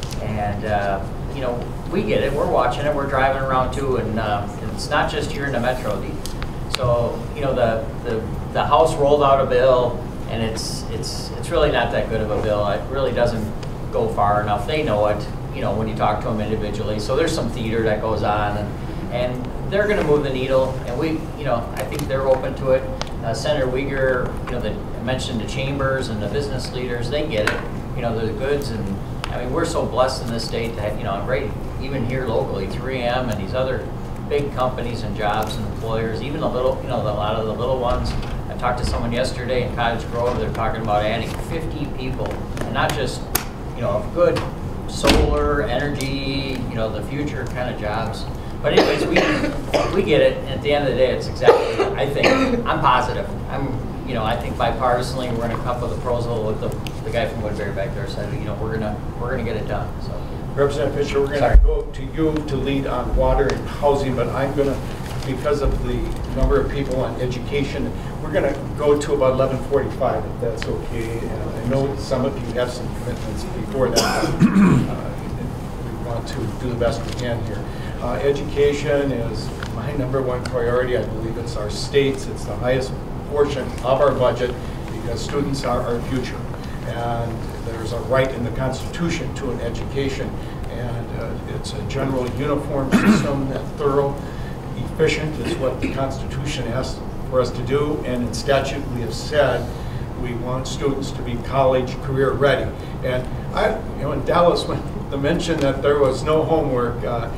and we get it. We're watching it. We're driving around too, and it's not just here in the metro. So the House rolled out a bill, and it's really not that good of a bill. It really doesn't go far enough. They know it, when you talk to them individually. So there's some theater that goes on, and they're going to move the needle, and I think they're open to it. Senator Uyghur, mentioned the chambers and the business leaders. They get it. The goods, and I mean, we're so blessed in this state that right, even here locally, 3M and these other big companies and jobs and employers, even the little, a lot of the little ones. I talked to someone yesterday in Cottage Grove. They're talking about adding 50 people, and not just, good solar energy, the future kind of jobs. But anyways, we get it. And at the end of the day, it's exactly. I think I'm positive. I think bipartisanly, we're going to come up with a proposal with the guy from Woodbury back there said, we're gonna get it done. So.
Representative Fisher, we're going to go to you to lead on water and housing, but I'm going to, because of the number of people on education, we're going to go to about 11:45, if that's okay. And I know some of you have some commitments before that. We want to do the best we can here. Education is my #1 priority. I believe it's our state's. It's the highest portion of our budget because students are our future. And there there's a right in the Constitution to an education, and it's a general uniform system that thorough, efficient is what the Constitution asks for us to do, and in statute we have said we want students to be college career ready. And in Dallas, when the mention that there was no homework,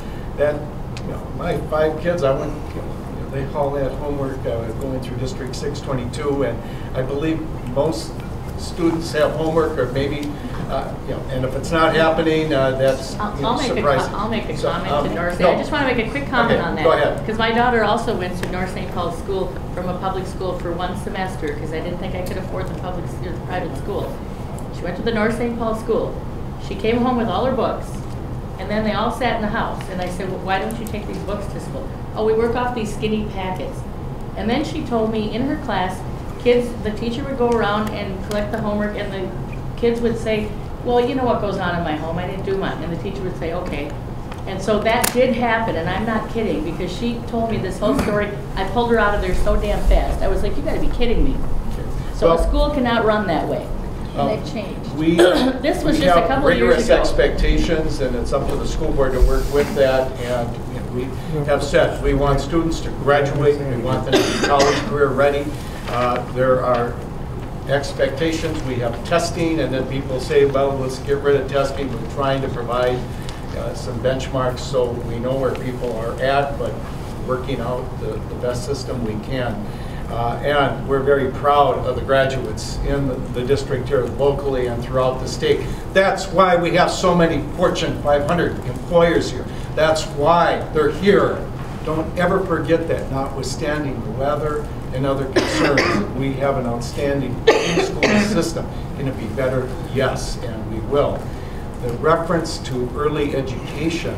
my 5 kids, I went, they call that homework going through District 622, and I believe most students have homework, or maybe, and if it's not happening, that's surprising.
I'll make a
So,
comment to North.
no.
I just want to make a quick comment
Okay,
on that.
go ahead.
Because my daughter also went to North St. Paul School from a public school for 1 semester because I didn't think I could afford the private school. She went to the North St. Paul School. She came home with all her books, and then they all sat in the house. And I said, well, why don't you take these books to school? Oh, we work off these skinny packets. And then she told me in her class, the teacher would go around and collect the homework, and the kids would say, well, you know what goes on in my home, I didn't do mine. And the teacher would say, okay. And so that did happen, and I'm not kidding, because she told me this whole story. I pulled her out of there so damn fast. I was like, you gotta be kidding me. So a school cannot run that way. And they've changed. This was just a couple of years
rigorous
ago.
expectations, and it's up to the school board to work with that. And we have said we want students to graduate, we want them to be college career ready. There are expectations. We have testing, and then people say, well, let's get rid of testing. We're trying to provide some benchmarks so we know where people are at, but working out the best system we can. And we're very proud of the graduates in the district here locally and throughout the state. That's why we have so many Fortune 500 employers here. That's why they're here. Don't ever forget that, notwithstanding the weather and other concerns. We have an outstanding school system. Can it be better? Yes, and we will. The reference to early education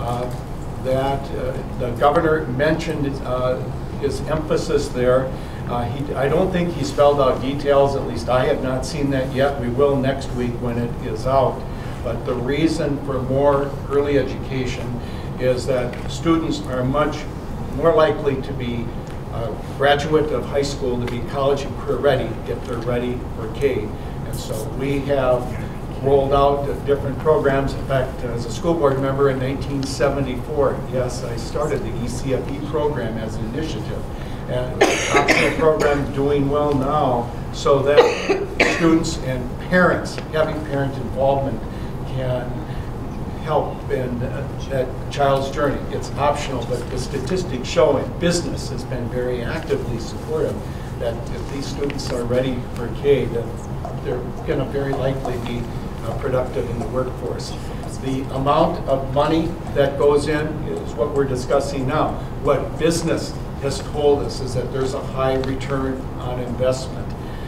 that the governor mentioned his emphasis there. I don't think he spelled out details, at least I have not seen that yet. We will next week when it is out. But the reason for more early education is that students are much more likely to be a graduate of high school, to be college and career ready if they're ready for K. And so we have rolled out different programs. In fact, as a school board member in 1974, yes, I started the ECFE program as an initiative. And it's an optional program doing well now so that students and parents, having parent involvement, can help in that child's journey. It's optional, but the statistics show, and business has been very actively supportive, that if these students are ready for K, that they're going to very likely be productive in the workforce. The amount of money that goes in is what we're discussing now. What business has told us is that there's a high return on investment.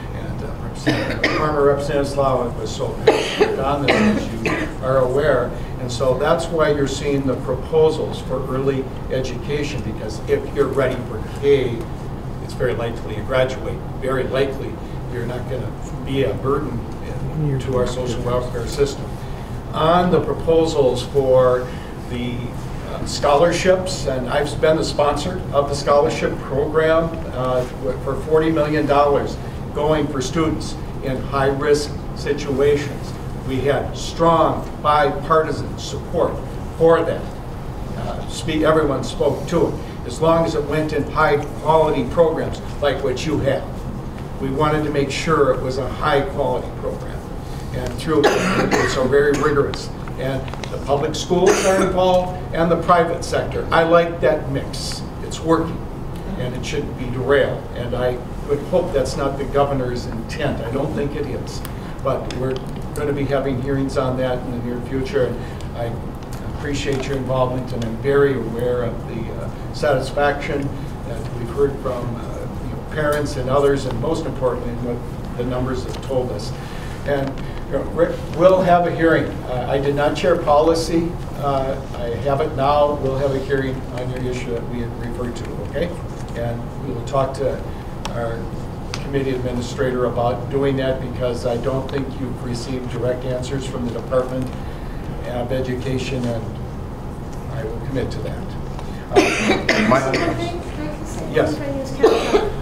And former Representative Slavic was so passionate on this, as you are aware. And so that's why you're seeing the proposals for early education, because if you're ready for K, it's very likely you graduate. Very likely you're not going to be a burden to our social welfare system. On the proposals for the scholarships, and I've been the sponsor of the scholarship program for $40 million going for students in high-risk situations. We had strong bipartisan support for that. Everyone spoke to it. As long as it went in high-quality programs like what you have. We wanted to make sure it was a high-quality program. And through it's so very rigorous. And the public schools are involved and the private sector. I like that mix. It's working, and it shouldn't be derailed. And I would hope that's not the governor's intent. I don't think it is. But we're going to be having hearings on that in the near future. And I appreciate your involvement, and I'm very aware of the satisfaction that we've heard from parents and others, and most importantly, what the numbers have told us. And Rick will have a hearing. I did not chair policy. I have it now. We'll have a hearing on your issue that we had referred to, okay? And we will talk to our committee administrator about doing that, because I don't think you've received direct answers from the Department of Education, and I will commit to that. Yes.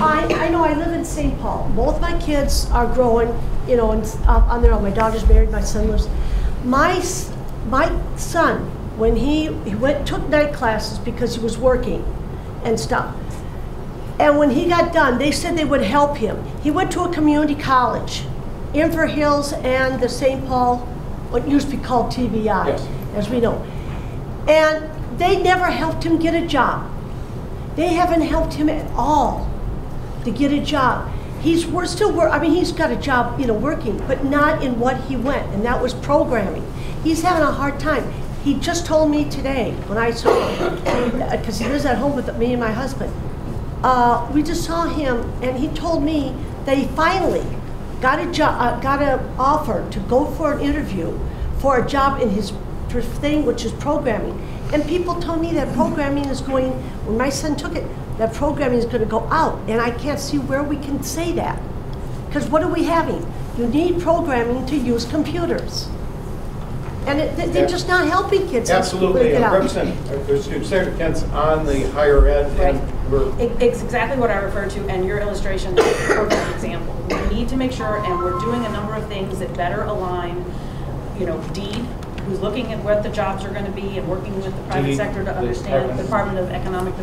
I know I live in St. Paul. Both my kids are growing, you know, and on their own. My daughter's married, my son lives. My son, when he took night classes because he was working and stuff. And when he got done, they said they would help him. He went to a community college, Inver Hills and the St. Paul, what used to be called TVI, yes, as we know. And they never helped him get a job. They haven't helped him at all to get a job. He's got a job, you know, working, but not in what he went, and that was programming. He's having a hard time. He just told me today when I saw him, because he lives at home with me and my husband. We just saw him, and he told me that he finally got a job, got an offer to go for an interview for a job in his thing, which is programming. And people told me that programming is going, when my son took it, that programming is going to go out, and I can't see where we can say that. Because what are we having? You need programming to use computers. And they're just not helping kids.
Absolutely. Representative, Senator Kent's on the higher ed.
Right.
And
it's exactly what I referred to, and your illustration is a perfect example. We need to make sure, and we're doing a number of things that better align, you know, DEED, who's looking at what the jobs are going to be and working with the private sector to understand the Department of Employment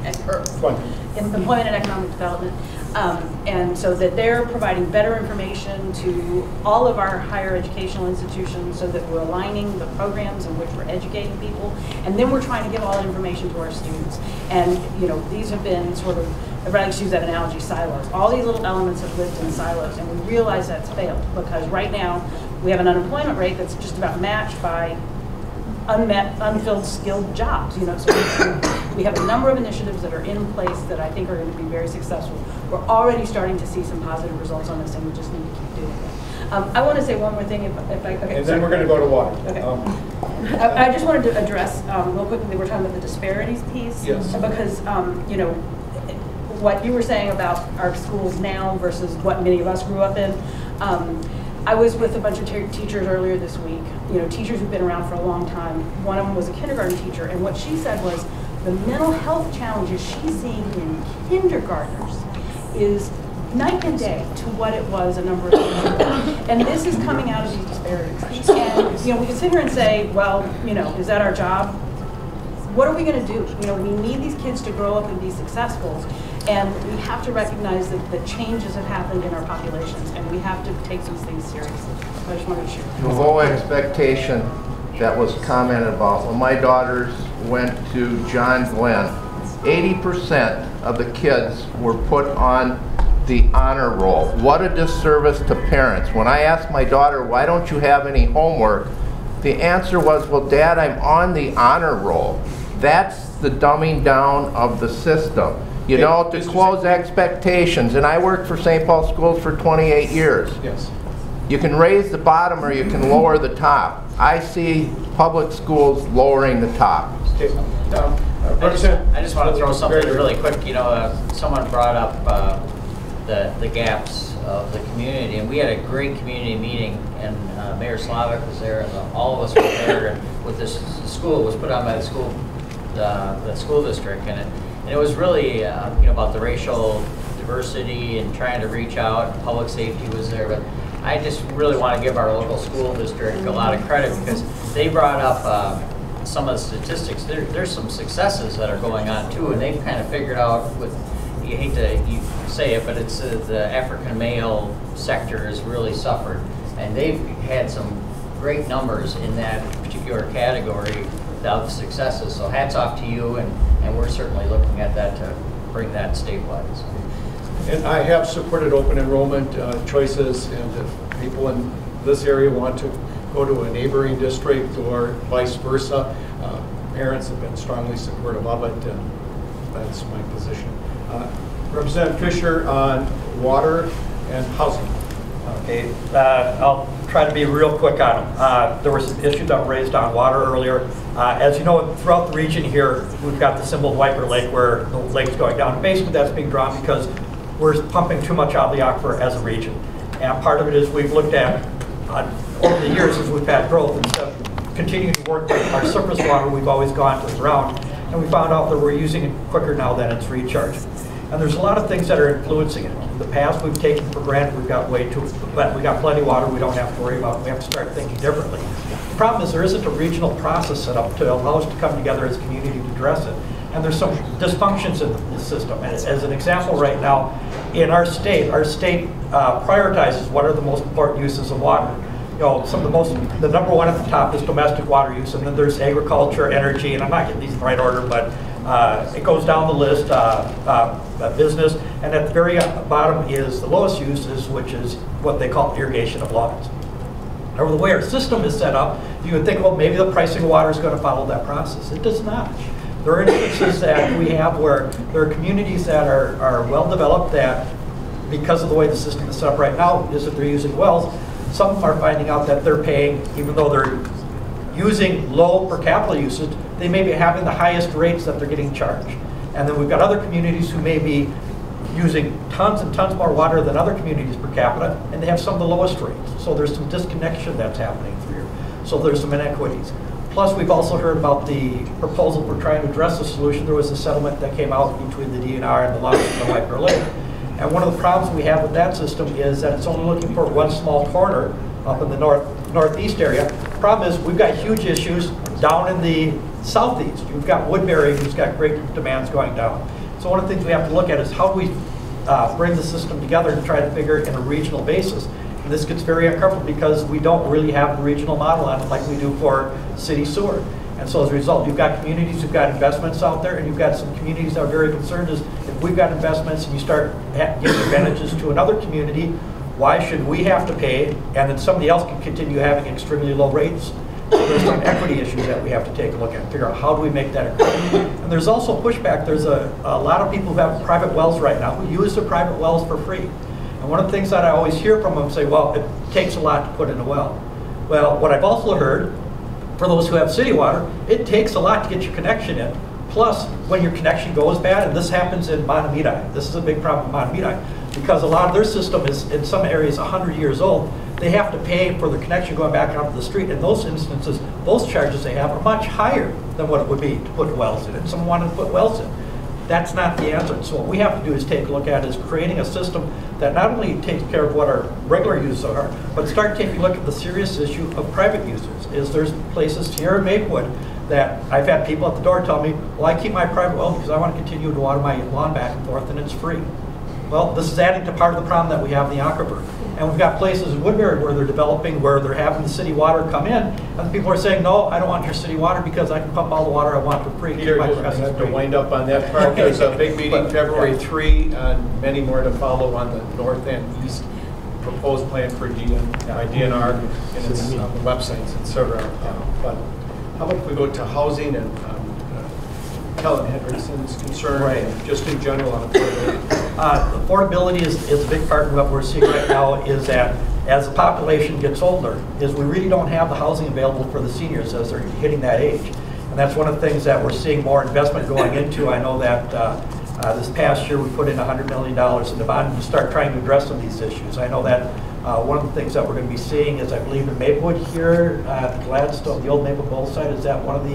and Economic Development. And so that they're providing better information to all of our higher educational institutions so that we're aligning the programs in which we're educating people. And then we're trying to give all that information to our students. And, you know, these have been sort of, everybody likes to use that analogy, silos. All these little elements have lived in silos, and we realize that's failed because right now we have an unemployment rate that's just about matched by unfilled skilled jobs. You know, so we have a number of initiatives that are in place that I think are going to be very successful. We're already starting to see some positive results on this, and we just need to keep doing it. I want to say one more thing, if I okay.
And then we're going to go to water.
Okay. I just wanted to address real quickly. We're talking about the disparities piece,
yes,
because you know what you were saying about our schools now versus what many of us grew up in. I was with a bunch of teachers earlier this week, you know, teachers who've been around for a long time. One of them was a kindergarten teacher, and what she said was the mental health challenges she's seeing in kindergartners is night and day to what it was a number of years ago. And this is coming out of these disparities. And, you know, we can sit here and say, well, you know, is that our job? What are we going to do? You know, we need these kids to grow up and be successful. And we have to recognize that the changes have happened in our populations, and we have to take these things seriously. I just wanted to share.
The low expectation that was commented about, when my daughters went to John Glenn, 80% of the kids were put on the honor roll. What a disservice to parents. When I asked my daughter, why don't you have any homework? The answer was, well, Dad, I'm on the honor roll. That's the dumbing down of the system. You know, to close expectations, and I worked for St. Paul Schools for 28 years.
Yes.
You can raise the bottom or you can lower the top. I see public schools lowering the top.
Okay.
I just want to throw something really quick. You know, someone brought up the gaps of the community, and we had a great community meeting, and Mayor Slavic was there, and all of us were there, and with this school, it was put on by the school district, and it was really you know, about the racial diversity and trying to reach out. Public safety was there, but I just really want to give our local school district a lot of credit because they brought up some of the statistics. There's some successes that are going on too, and they've kind of figured out with, you hate to say it, but it's the African male sector has really suffered, and they've had some great numbers in that particular category of successes. So hats off to you, and we're certainly looking at that to bring that statewide.
And I have supported open enrollment choices, and if people in this area want to go to a neighboring district or vice versa, parents have been strongly supportive of it, and that's my position. Representative Fisher on water and housing.
Okay, I'll try to be real quick on them. There were some issues that were raised on water earlier. As you know, throughout the region here, we've got the symbol of White Lake where the lake's going down. Basically, that's being drawn because we're pumping too much out of the aquifer as a region. And part of it is we've looked at, over the years as we've had growth, instead of continuing to work with our surface water, we've always gone to the ground. And we found out that we're using it quicker now than it's recharged. And there's a lot of things that are influencing it. In the past, we've taken for granted we got plenty of water we don't have to worry about. We have to start thinking differently. The problem is there isn't a regional process set up to allow us to come together as a community to address it. And there's some dysfunctions in the system. And as an example right now, in our state prioritizes what are the most important uses of water. You know, the number one at the top is domestic water use, and then there's agriculture, energy, and I'm not getting these in the right order, but it goes down the list, business, and at the very bottom is the lowest uses, which is what they call irrigation of lawns. Now, the way our system is set up, you would think, well, maybe the pricing of water is going to follow that process. It does not. There are instances that we have where there are communities that are well developed that, because of the way the system is set up right now, is that they're using wells. Some are finding out that they're paying, even though they're using low per capita usage, they may be having the highest rates that they're getting charged. And then we've got other communities who may be using tons and tons more water than other communities per capita, and they have some of the lowest rates. So there's some disconnection that's happening here. So there's some inequities. Plus, we've also heard about the proposal for trying to address the solution. There was a settlement that came out between the DNR and the Lost and the White Bear Lake. And one of the problems we have with that system is that it's only looking for one small corner up in the northeast area. The problem is we've got huge issues down in the southeast. You've got Woodbury, who's got great demands going down. So one of the things we have to look at is how do we bring the system together and try to figure it in a regional basis. And this gets very uncomfortable because we don't really have the regional model on it like we do for city sewer. And so as a result, you've got communities who've got investments out there, and you've got some communities that are very concerned is if we've got investments and you start giving advantages to another community, why should we have to pay and then somebody else can continue having extremely low rates? So there's some equity issues that we have to take a look at and figure out how do we make that equity. And there's also pushback. There's a lot of people who have private wells right now who use their private wells for free. And one of the things that I always hear from them say, well, it takes a lot to put in a well. Well, what I've also heard, for those who have city water, it takes a lot to get your connection in. Plus, when your connection goes bad, and this happens in Mahtomedi, this is a big problem in Mahtomedi, because a lot of their system is, in some areas, 100 years old. They have to pay for the connection going back out to the street. In those instances, those charges they have are much higher than what it would be to put wells in. And someone wanted to put wells in. That's not the answer. So what we have to do is take a look at is creating a system that not only takes care of what our regular users are, but start taking a look at the serious issue of private users. Is there's places here in Maplewood that I've had people at the door tell me, well, I keep my private well because I want to continue to water my lawn back and forth and it's free. Well, this is adding to part of the problem that we have in the aquifer. And we've got places in Woodbury where they're developing, where they're having the city water come in, and people are saying, no, I don't want your city water because I can pump all the water I want for free.
Peter, I have to wind up on that part. There's a big meeting February 3, and many more to follow on the north and east proposed plan for DNR, and it's on the websites, etc. But how about if we go to housing and Kellen Hendrickson's concern, right, just in general on affordability?
Affordability is a big part of what we're seeing right now is that as the population gets older, is we really don't have the housing available for the seniors as they're hitting that age. And that's one of the things that we're seeing more investment going into. I know that this past year we put in $100 million in the bond to start trying to address some of these issues. I know that one of the things that we're going to be seeing is, I believe in Maplewood here, Gladstone, the old Maple Bowl site, is that one of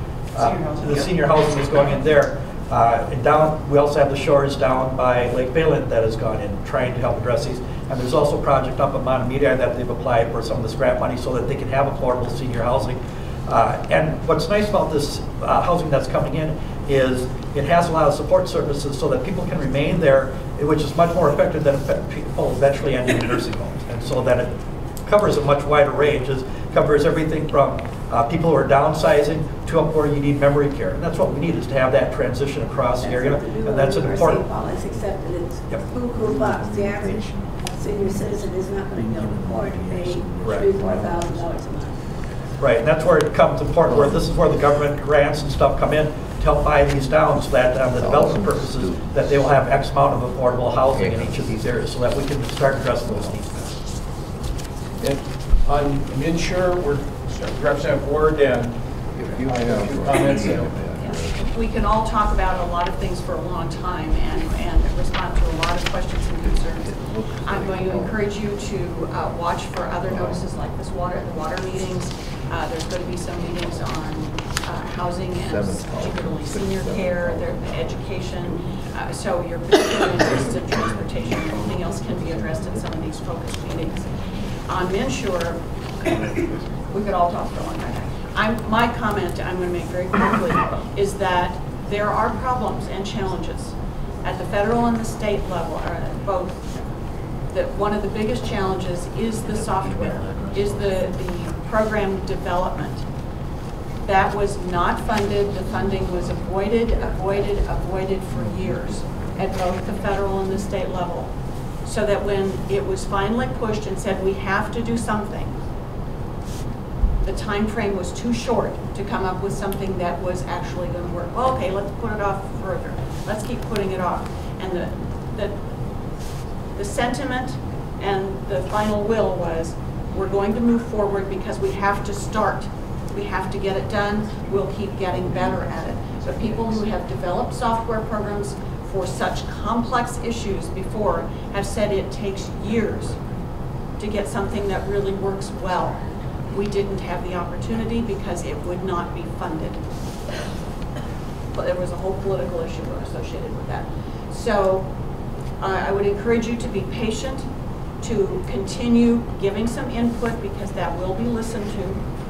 the senior housing is going in there. And down, we also have the shores down by Lake Bayland that has gone in trying to help address these. And there's also a project up in Mahtomedi that they've applied for some of this grant money so that they can have affordable senior housing. And what's nice about this housing that's coming in is it has a lot of support services so that people can remain there, which is much more effective than people eventually ending in nursing homes. And so that it covers a much wider range. It covers everything from people who are downsizing to up where you need memory care. And that's what we need, is to have that transition across the area. And that's an important.
St. Paul has accepted it's cuckoo bucks. The average senior citizen is not going to be able to afford to pay $3,000 to $4,000 a month.
Right, and that's where it becomes important, where this is where the government grants and stuff come in to help buy these down so that the development purposes, that they will have X amount of affordable housing in each of these areas so that we can start addressing those needs.
And on Minsure, we're Representative Ward and a few comments.
We can all talk about a lot of things for a long time and respond to a lot of questions and concerns. I'm going to encourage you to watch for other notices like this the water meetings. There's going to be some meetings on housing and particularly senior care, their education. So your particular interests in transportation, everything else can be addressed in some of these focus meetings. On MNsure, we could all talk for a long time. My comment I'm going to make very quickly is that there are problems and challenges at the federal and the state level, both. That one of the biggest challenges is the software, is the program development. That was not funded. The funding was avoided for years at both the federal and the state level. So that when it was finally pushed and said we have to do something, the time frame was too short to come up with something that was actually going to work. Well, okay, let's put it off further. Let's keep putting it off. And the sentiment and the final will was, we're going to move forward because we have to start. We have to get it done. We'll keep getting better at it. So people who have developed software programs for such complex issues before have said it takes years to get something that really works well. We didn't have the opportunity because it would not be funded. But there was a whole political issue associated with that. So I would encourage you to be patient, to continue giving some input because that will be listened to,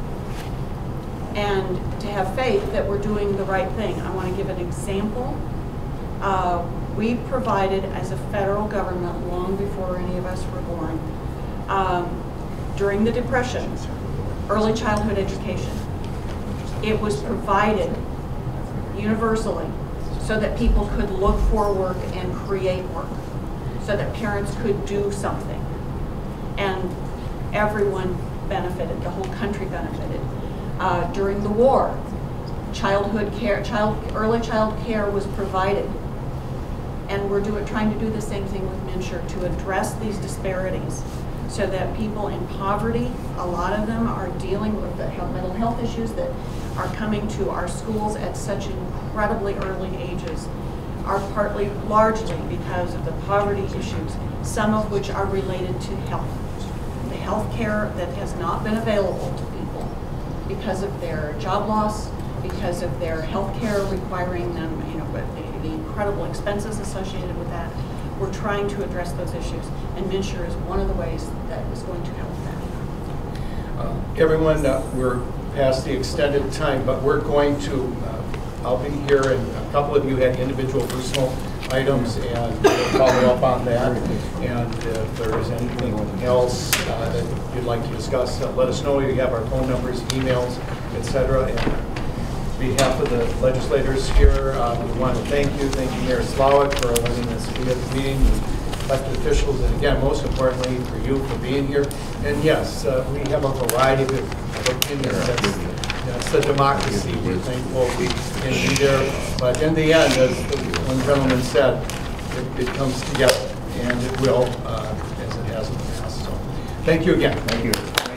and to have faith that we're doing the right thing. I want to give an example. We provided, as a federal government, long before any of us were born, during the Depression, early childhood education. It was provided universally so that people could look for work and create work, so that parents could do something. And everyone benefited, the whole country benefited. During the war, childhood care, early child care was provided. And we're trying to do the same thing with MNsure to address these disparities so that people in poverty, a lot of them are dealing with the mental health issues that are coming to our schools at such incredibly early ages, are largely because of the poverty issues, some of which are related to health. The health care that has not been available to people because of their job loss, because of their health care requiring them, the incredible expenses associated with that. We're trying to address those issues, and MNsure is one of the ways that is going to help that.
Everyone, we're past the extended time, but we're going to, I'll be here, and a couple of you had individual personal items, and we'll follow up on that. And if there is anything else that you'd like to discuss, let us know. You have our phone numbers, emails, etc. And on behalf of the legislators here, we want to thank you. Thank you, Mayor Slawik, for letting us be at the meeting, elected officials, and again, most importantly, for you for being here. And yes, we have a variety of opinions. That's the democracy. We're thankful we can be there. But in the end, as one gentleman said, it comes together, and it will, as it has in the past. So thank you again.
Thank you.